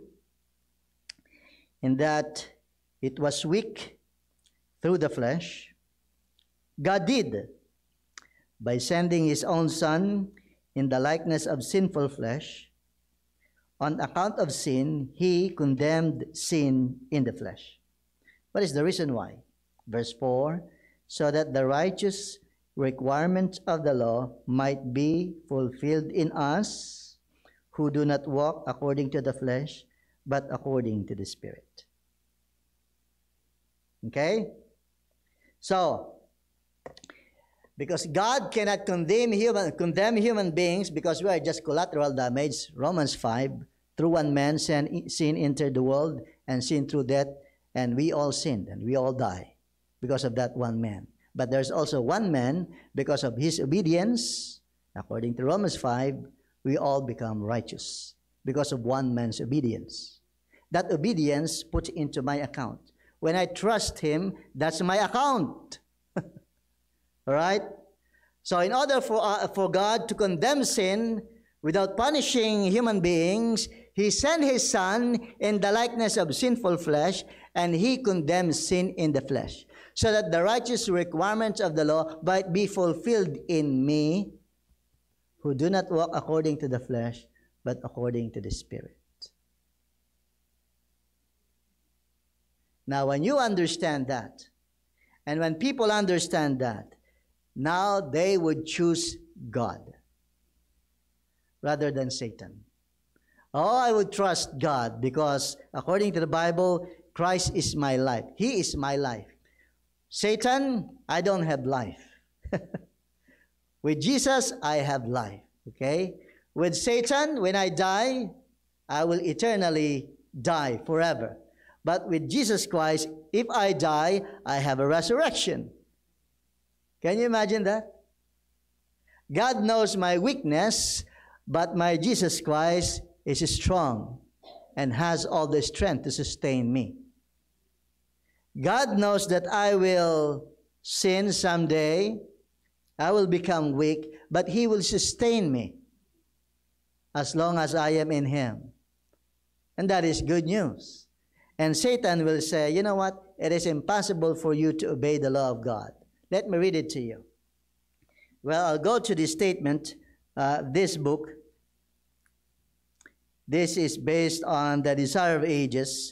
Speaker 3: in that it was weak through the flesh, God did by sending His own Son in the likeness of sinful flesh. On account of sin, He condemned sin in the flesh. What is the reason why? Verse four, so that the righteous requirements of the law might be fulfilled in us, who do not walk according to the flesh, but according to the Spirit. Okay? So, because God cannot condemn human, condemn human beings because we are just collateral damage, Romans five, through one man sin, sin entered the world, and sin through death, and we all sinned, and we all die because of that one man. But there's also one man, because of his obedience, according to Romans five, we all become righteous because of one man's obedience. That obedience put into my account. When I trust Him, that's my account. All right? So in order for, uh, for God to condemn sin without punishing human beings, He sent His Son in the likeness of sinful flesh, and He condemned sin in the flesh, so that the righteous requirements of the law might be fulfilled in me, who do not walk according to the flesh, but according to the Spirit. Now, when you understand that, and when people understand that, now they would choose God rather than Satan. Oh, I would trust God because according to the Bible, Christ is my life. He is my life. Satan, I don't have life. With Jesus, I have life, okay? With Satan, when I die, I will eternally die forever. But with Jesus Christ, if I die, I have a resurrection. Can you imagine that? God knows my weakness, but my Jesus Christ is strong and has all the strength to sustain me. God knows that I will sin someday, I will become weak, but He will sustain me as long as I am in Him. And that is good news. And Satan will say, you know what? It is impossible for you to obey the law of God. Let me read it to you. Well, I'll go to this statement, uh, this book, This is based on the Desire of Ages.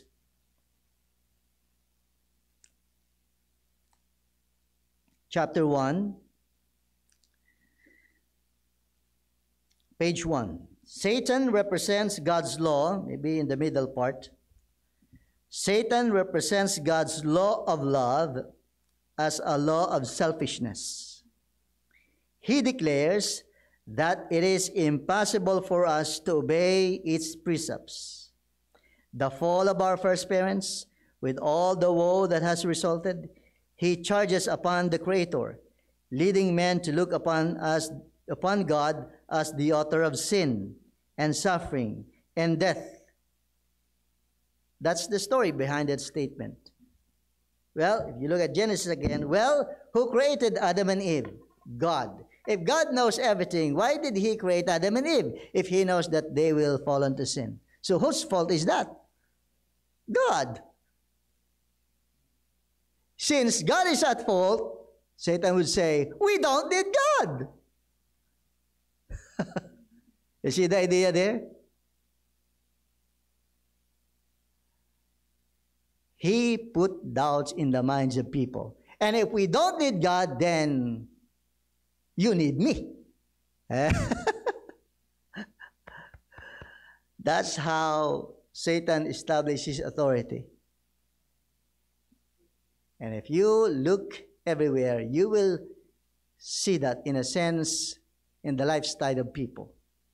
Speaker 3: Chapter one, page one. Satan represents God's law, maybe in the middle part. Satan represents God's law of love as a law of selfishness. He declares that it is impossible for us to obey its precepts. The fall of our first parents, with all the woe that has resulted, he charges upon the Creator, leading men to look upon us, upon God as the author of sin and suffering and death. That's the story behind that statement. Well, if you look at Genesis again, well, who created Adam and Eve? God. If God knows everything, why did he create Adam and Eve if he knows that they will fall into sin? So whose fault is that? God. Since God is at fault, Satan would say, we don't need God. You see the idea there? He put doubts in the minds of people. And if we don't need God, then you need me. That's how Satan establishes authority. And if you look everywhere, you will see that in a sense in the lifestyle of people.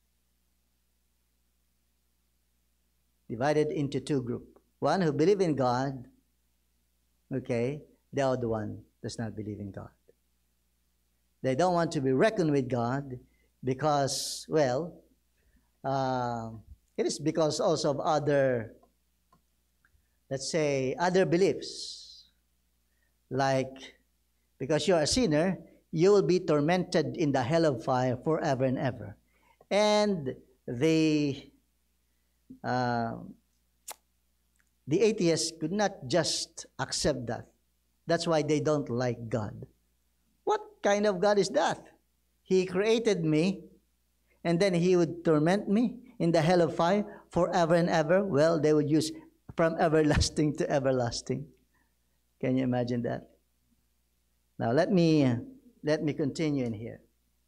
Speaker 3: Divided into two groups. One who believe in God, okay, the other one does not believe in God. They don't want to be reckoned with God because, well, uh, it is because also of other, let's say, other beliefs. Like, because you're a sinner, you will be tormented in the hell of fire forever and ever. And the, uh, the atheists could not just accept that. That's why they don't like God. What kind of God is that? He created me, and then he would torment me in the hell of fire forever and ever. Well, they would use from everlasting to everlasting. Can you imagine that? Now let me uh, let me continue in here.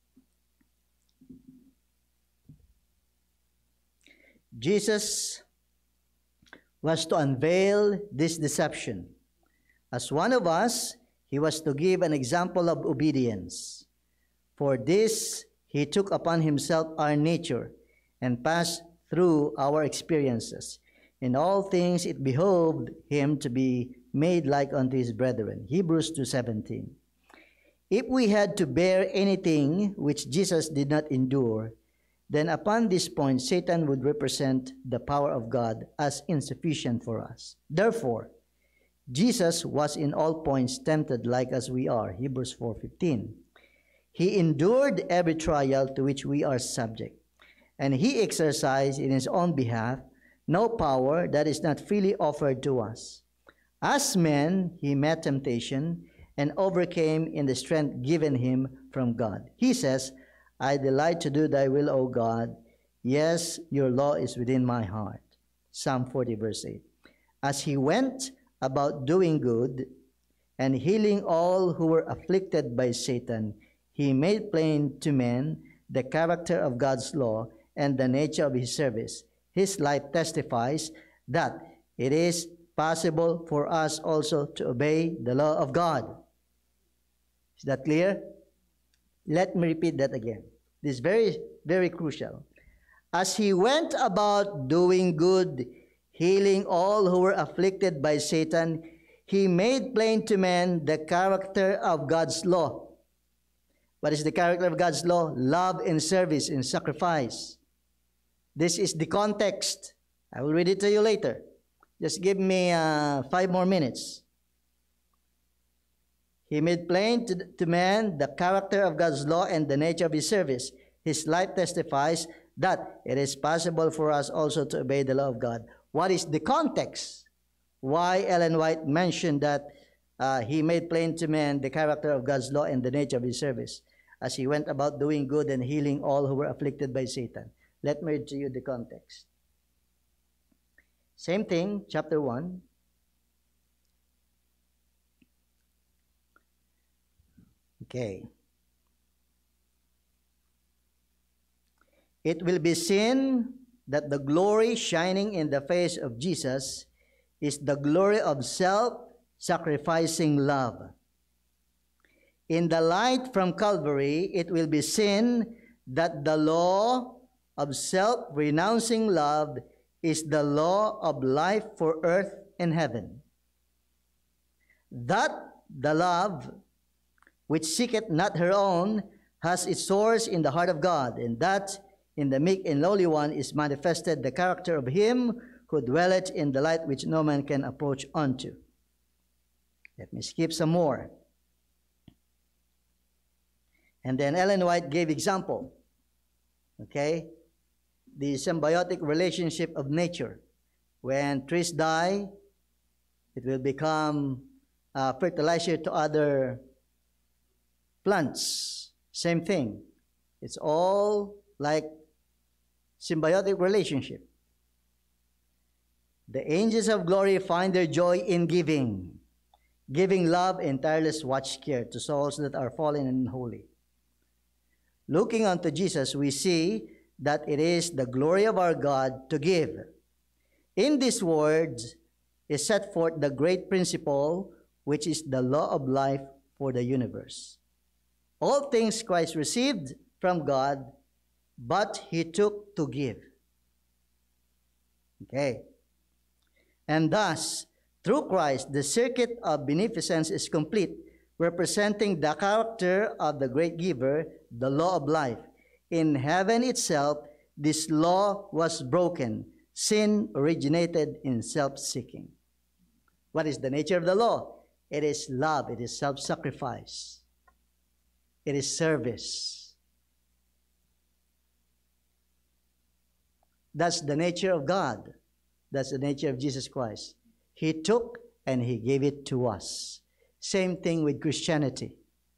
Speaker 3: Jesus was to unveil this deception. As one of us, he was to give an example of obedience. For this, he took upon himself our nature and passed through our experiences. In all things, it behoved him to be made like unto his brethren. Hebrews two seventeen. If we had to bear anything which Jesus did not endure, then upon this point, Satan would represent the power of God as insufficient for us. Therefore, Jesus was in all points tempted like as we are. Hebrews four fifteen. He endured every trial to which we are subject, and he exercised in his own behalf no power that is not freely offered to us. As man, he met temptation and overcame in the strength given him from God. He says, I delight to do thy will, O God. Yes, your law is within my heart. Psalm forty, verse eight. As he went about doing good and healing all who were afflicted by Satan, he made plain to men the character of God's law and the nature of his service. His life testifies that it is possible for us also to obey the law of God. Is that clear? Let me repeat that again. This is very, very crucial. As he went about doing good, healing all who were afflicted by Satan, he made plain to men the character of God's law. What is the character of God's law? Love and service and sacrifice. This is the context. I will read it to you later. Just give me uh, five more minutes. He made plain to, to man the character of God's law and the nature of his service. His life testifies that it is possible for us also to obey the law of God. What is the context? Why Ellen White mentioned that uh, he made plain to man the character of God's law and the nature of his service as he went about doing good and healing all who were afflicted by Satan. Let me read to you the context. Same thing, chapter one. Okay. It will be seen that the glory shining in the face of Jesus is the glory of self-sacrificing love. In the light from Calvary, it will be seen that the law of self-renouncing love is the law of life for earth and heaven. That the love which seeketh not her own has its source in the heart of God, and that in the meek and lowly one is manifested the character of him who dwelleth in the light which no man can approach unto. Let me skip some more. And then Ellen White gave example. Okay? The symbiotic relationship of nature. When trees die, it will become uh, fertilizer to other plants. Same thing. It's all like symbiotic relationship. The angels of glory find their joy in giving. Giving love and tireless watch care to souls that are fallen and unholy. Looking unto Jesus, we see that it is the glory of our God to give. In these words is set forth the great principle, which is the law of life for the universe. All things Christ received from God, but he took to give. Okay. And thus, through Christ, the circuit of beneficence is complete, representing the character of the great giver, the law of life. In heaven itself, this law was broken. Sin originated in self-seeking. What is the nature of the law? It is love. It is self-sacrifice. It is service. That's the nature of God. That's the nature of Jesus Christ. He took and he gave it to us. Same thing with Christianity.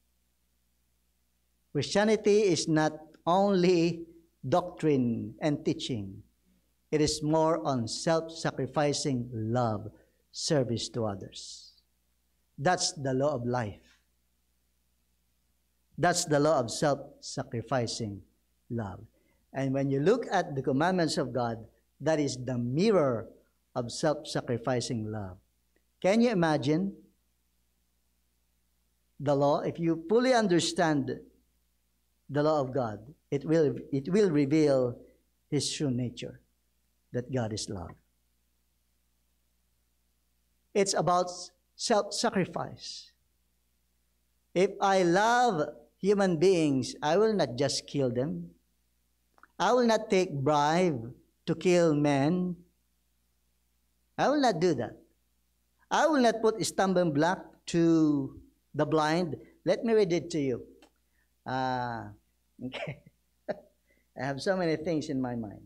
Speaker 3: Christianity is not only doctrine and teaching. It is more on self-sacrificing love, service to others. That's the law of life. That's the law of self-sacrificing love. And when you look at the commandments of God, that is the mirror of self-sacrificing love. Can you imagine the law? If you fully understand the law of God, it will, it will reveal his true nature, that God is love. It's about self-sacrifice. If I love human beings, I will not just kill them. I will not take bribe to kill men. I will not do that. I will not put a stumbling block to the blind. Let me read it to you. Uh, okay. I have so many things in my mind.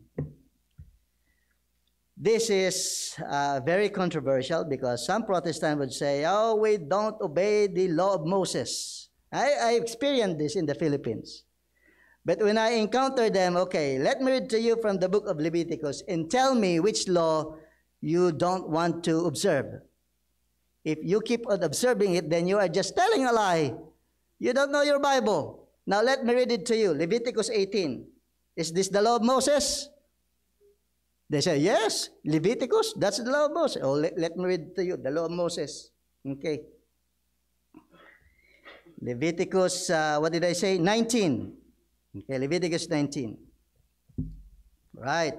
Speaker 3: This is uh, very controversial because some Protestants would say, oh, we don't obey the law of Moses. I, I experienced this in the Philippines. But when I encounter them, okay, let me read to you from the book of Leviticus and tell me which law you don't want to observe. If you keep on observing it, then you are just telling a lie. You don't know your Bible. Now let me read it to you. Leviticus eighteen. Is this the law of Moses? They say, yes, Leviticus, that's the law of Moses. Oh, let, let me read to you the law of Moses. Okay. Leviticus, uh, what did I say? nineteen. Okay, Leviticus nineteen. Right.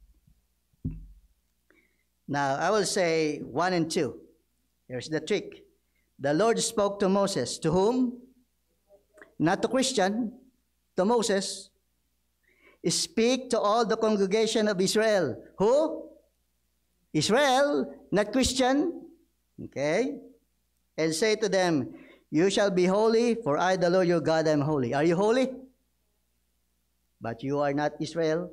Speaker 3: Now, I will say one and two. Here's the trick. The Lord spoke to Moses. To whom? Not to Christian, to Moses. Speak to all the congregation of Israel. Who? Israel, not Christian. Okay. And say to them, you shall be holy, for I, the Lord your God, am holy. Are you holy? But you are not Israel.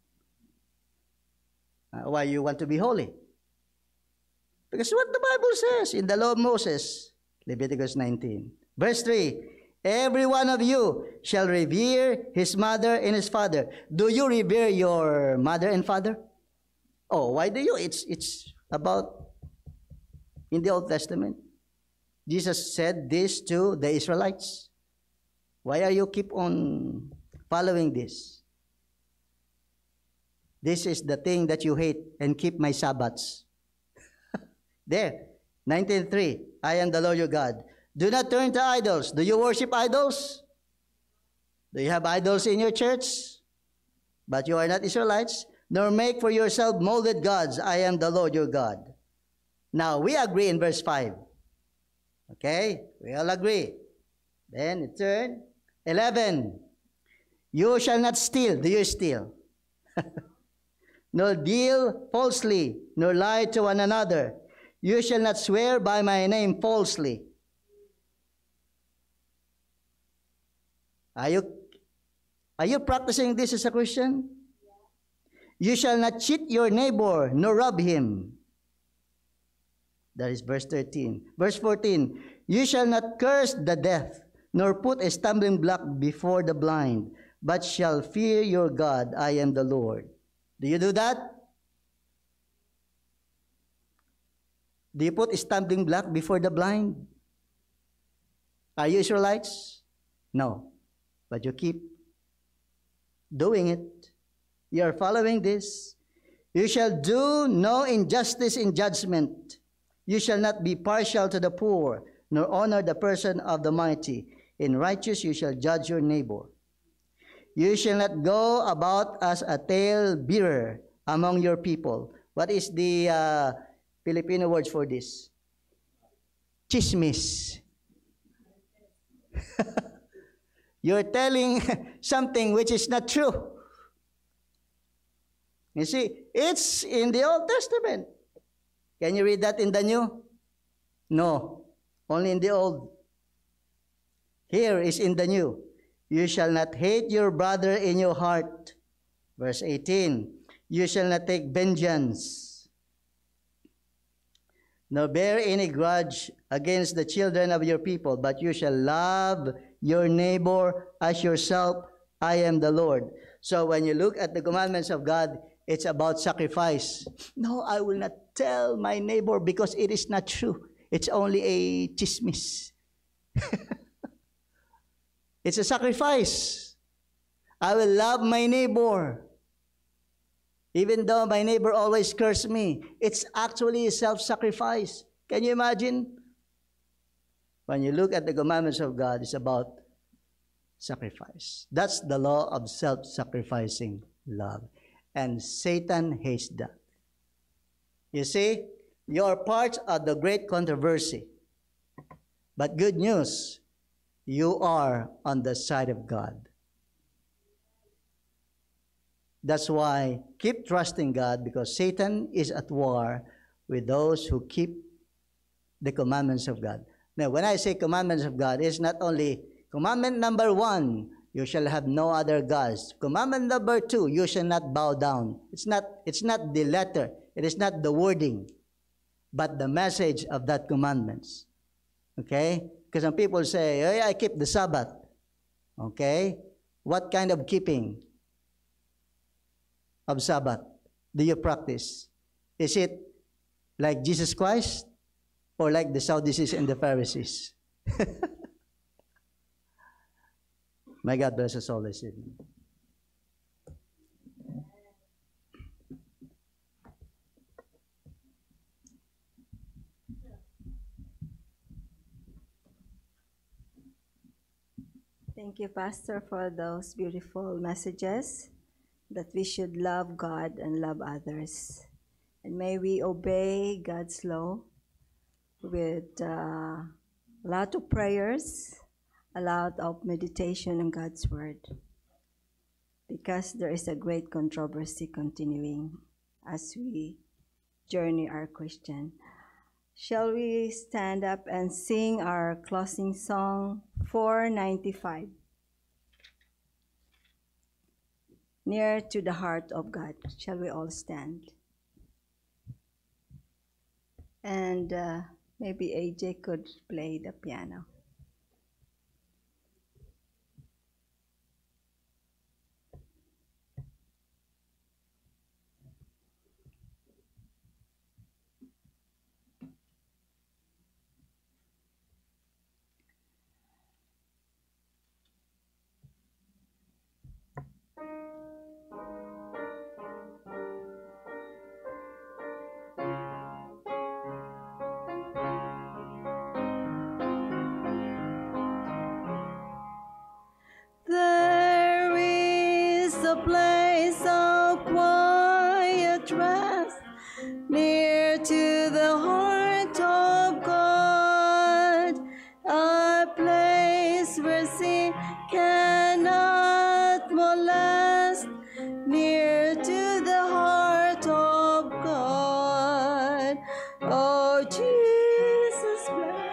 Speaker 3: Uh, why you want to be holy? Because what the Bible says in the law of Moses, Leviticus nineteen. Verse three, every one of you shall revere his mother and his father. Do you revere your mother and father? Oh, why do you? It's it's about in the Old Testament. Jesus said this to the Israelites. Why are you keep on following this? This is the thing that you hate, and keep my Sabbaths. There, nineteen three. I am the Lord your God. Do not turn to idols. Do you worship idols? Do you have idols in your church? But you are not Israelites. Nor make for yourself molded gods. I am the Lord your God. Now, we agree in verse five. Okay? We all agree. Then, turn. eleven. You shall not steal. Do you steal? Nor deal falsely, nor lie to one another. You shall not swear by my name falsely. Are you, are you practicing this as a Christian? You shall not cheat your neighbor, nor rob him. That is verse thirteen. Verse fourteen. You shall not curse the deaf, nor put a stumbling block before the blind, but shall fear your God. I am the Lord. Do you do that? Do you put a stumbling block before the blind? Are you Israelites? No. But you keep doing it. You are following this. You shall do no injustice in judgment. You shall not be partial to the poor, nor honor the person of the mighty. In righteous you shall judge your neighbor. You shall not go about as a tale-bearer among your people. What is the uh, Filipino word for this? Chismis. You're telling something which is not true. You see, it's in the Old Testament. Can you read that in the New? No, only in the Old. Here is in the New. You shall not hate your brother in your heart. Verse eighteen. You shall not take vengeance, nor bear any grudge against the children of your people, but you shall love your neighbor as yourself. I am the Lord. So when you look at the commandments of God, it's about sacrifice. No, I will not tell my neighbor because it is not true. It's only a chismis. It's a sacrifice. I will love my neighbor, even though my neighbor always curses me. It's actually a self-sacrifice. Can you imagine? When you look at the commandments of God, it's about sacrifice. That's the law of self-sacrificing love. And Satan hates that. You see, you're part of the great controversy. But good news, you are on the side of God. That's why keep trusting God, because Satan is at war with those who keep the commandments of God. Now, when I say commandments of God, it's not only commandment number one, you shall have no other gods. Commandment number two, you shall not bow down. It's not, it's not the letter, it is not the wording, but the message of that commandments. Okay? Because some people say, hey, I keep the Sabbath. Okay? What kind of keeping of Sabbath do you practice? Is it like Jesus Christ or like the Sadducees and the Pharisees? May God bless us all this evening.
Speaker 1: Thank you, Pastor, for those beautiful messages that we should love God and love others. And may we obey God's law with uh, a lot of prayers, a lot of meditation on God's word, because there is a great controversy continuing as we journey our Christian. Shall we stand up and sing our closing song, four ninety-five? Near to the heart of God. Shall we all stand? And uh, maybe A J could play the piano. There is a place of quiet rest near to the heart of God, a place where sin cannot molest, near to the heart of God. Oh, Jesus,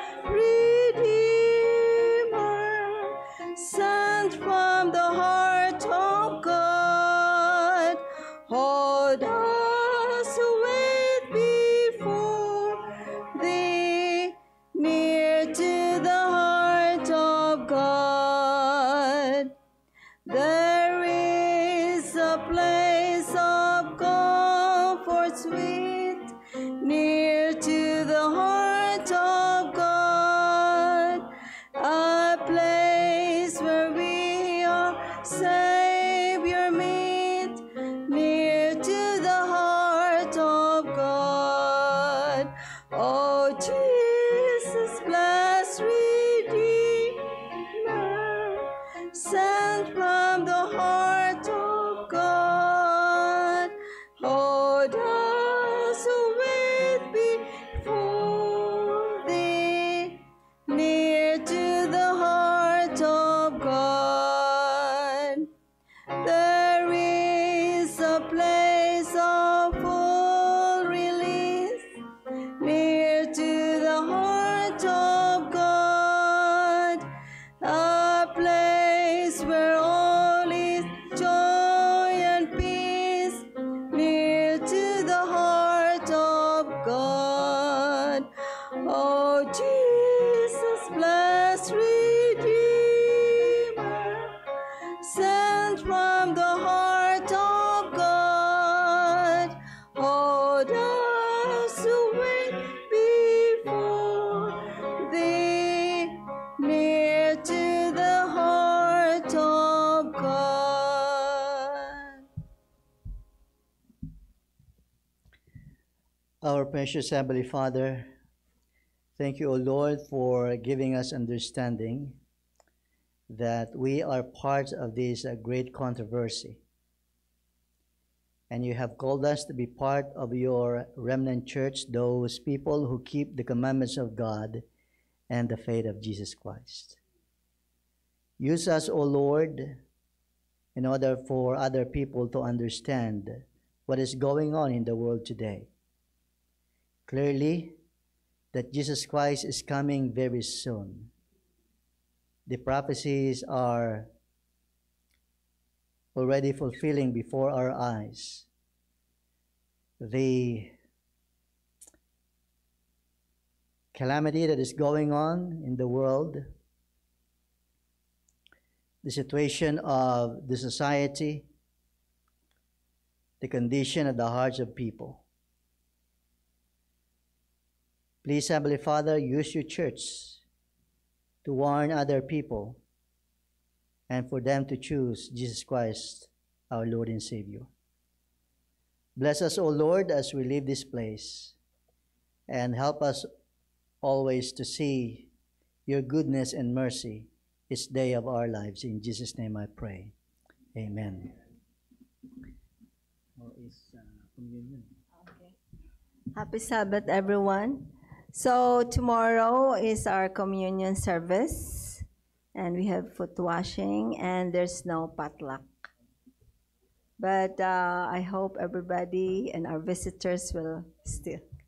Speaker 1: Redeemer, sent from the heart of God, hold us wait before thee, near to the heart of God. There is a place of comfort sweet, near to the heart of God, a place where we our Savior meet, near to the heart of God. Oh, Jesus, blessed Redeemer, sent from the heart of God, hold us wait before thee, near to the heart of God. There is a place of full release, near to the heart of God, a place where all is joy and peace, near to the heart of God. Oh, Jesus, blessed Redeemer, sent from the heart of God, hold us wait before thee, near to the heart of God.
Speaker 3: Our precious Heavenly Father, thank you, O Lord, for giving us understanding that we are part of this uh, great controversy. And you have called us to be part of your remnant church, those people who keep the commandments of God and the faith of Jesus Christ. Use us, O Lord, in order for other people to understand what is going on in the world today. Clearly, that Jesus Christ is coming very soon. The prophecies are already fulfilling before our eyes. The calamity that is going on in the world, the situation of the society, the condition of the hearts of people. Please, Heavenly Father, use your church to warn other people and for them to choose Jesus Christ, our Lord and Savior. Bless us, O Lord, as we leave this place, and help us always to see your goodness and mercy each day of our lives. In Jesus' name I pray. Amen.
Speaker 1: Happy Sabbath, everyone. So tomorrow is our communion service, and we have foot washing, and there's no potluck. But uh, I hope everybody and our visitors will still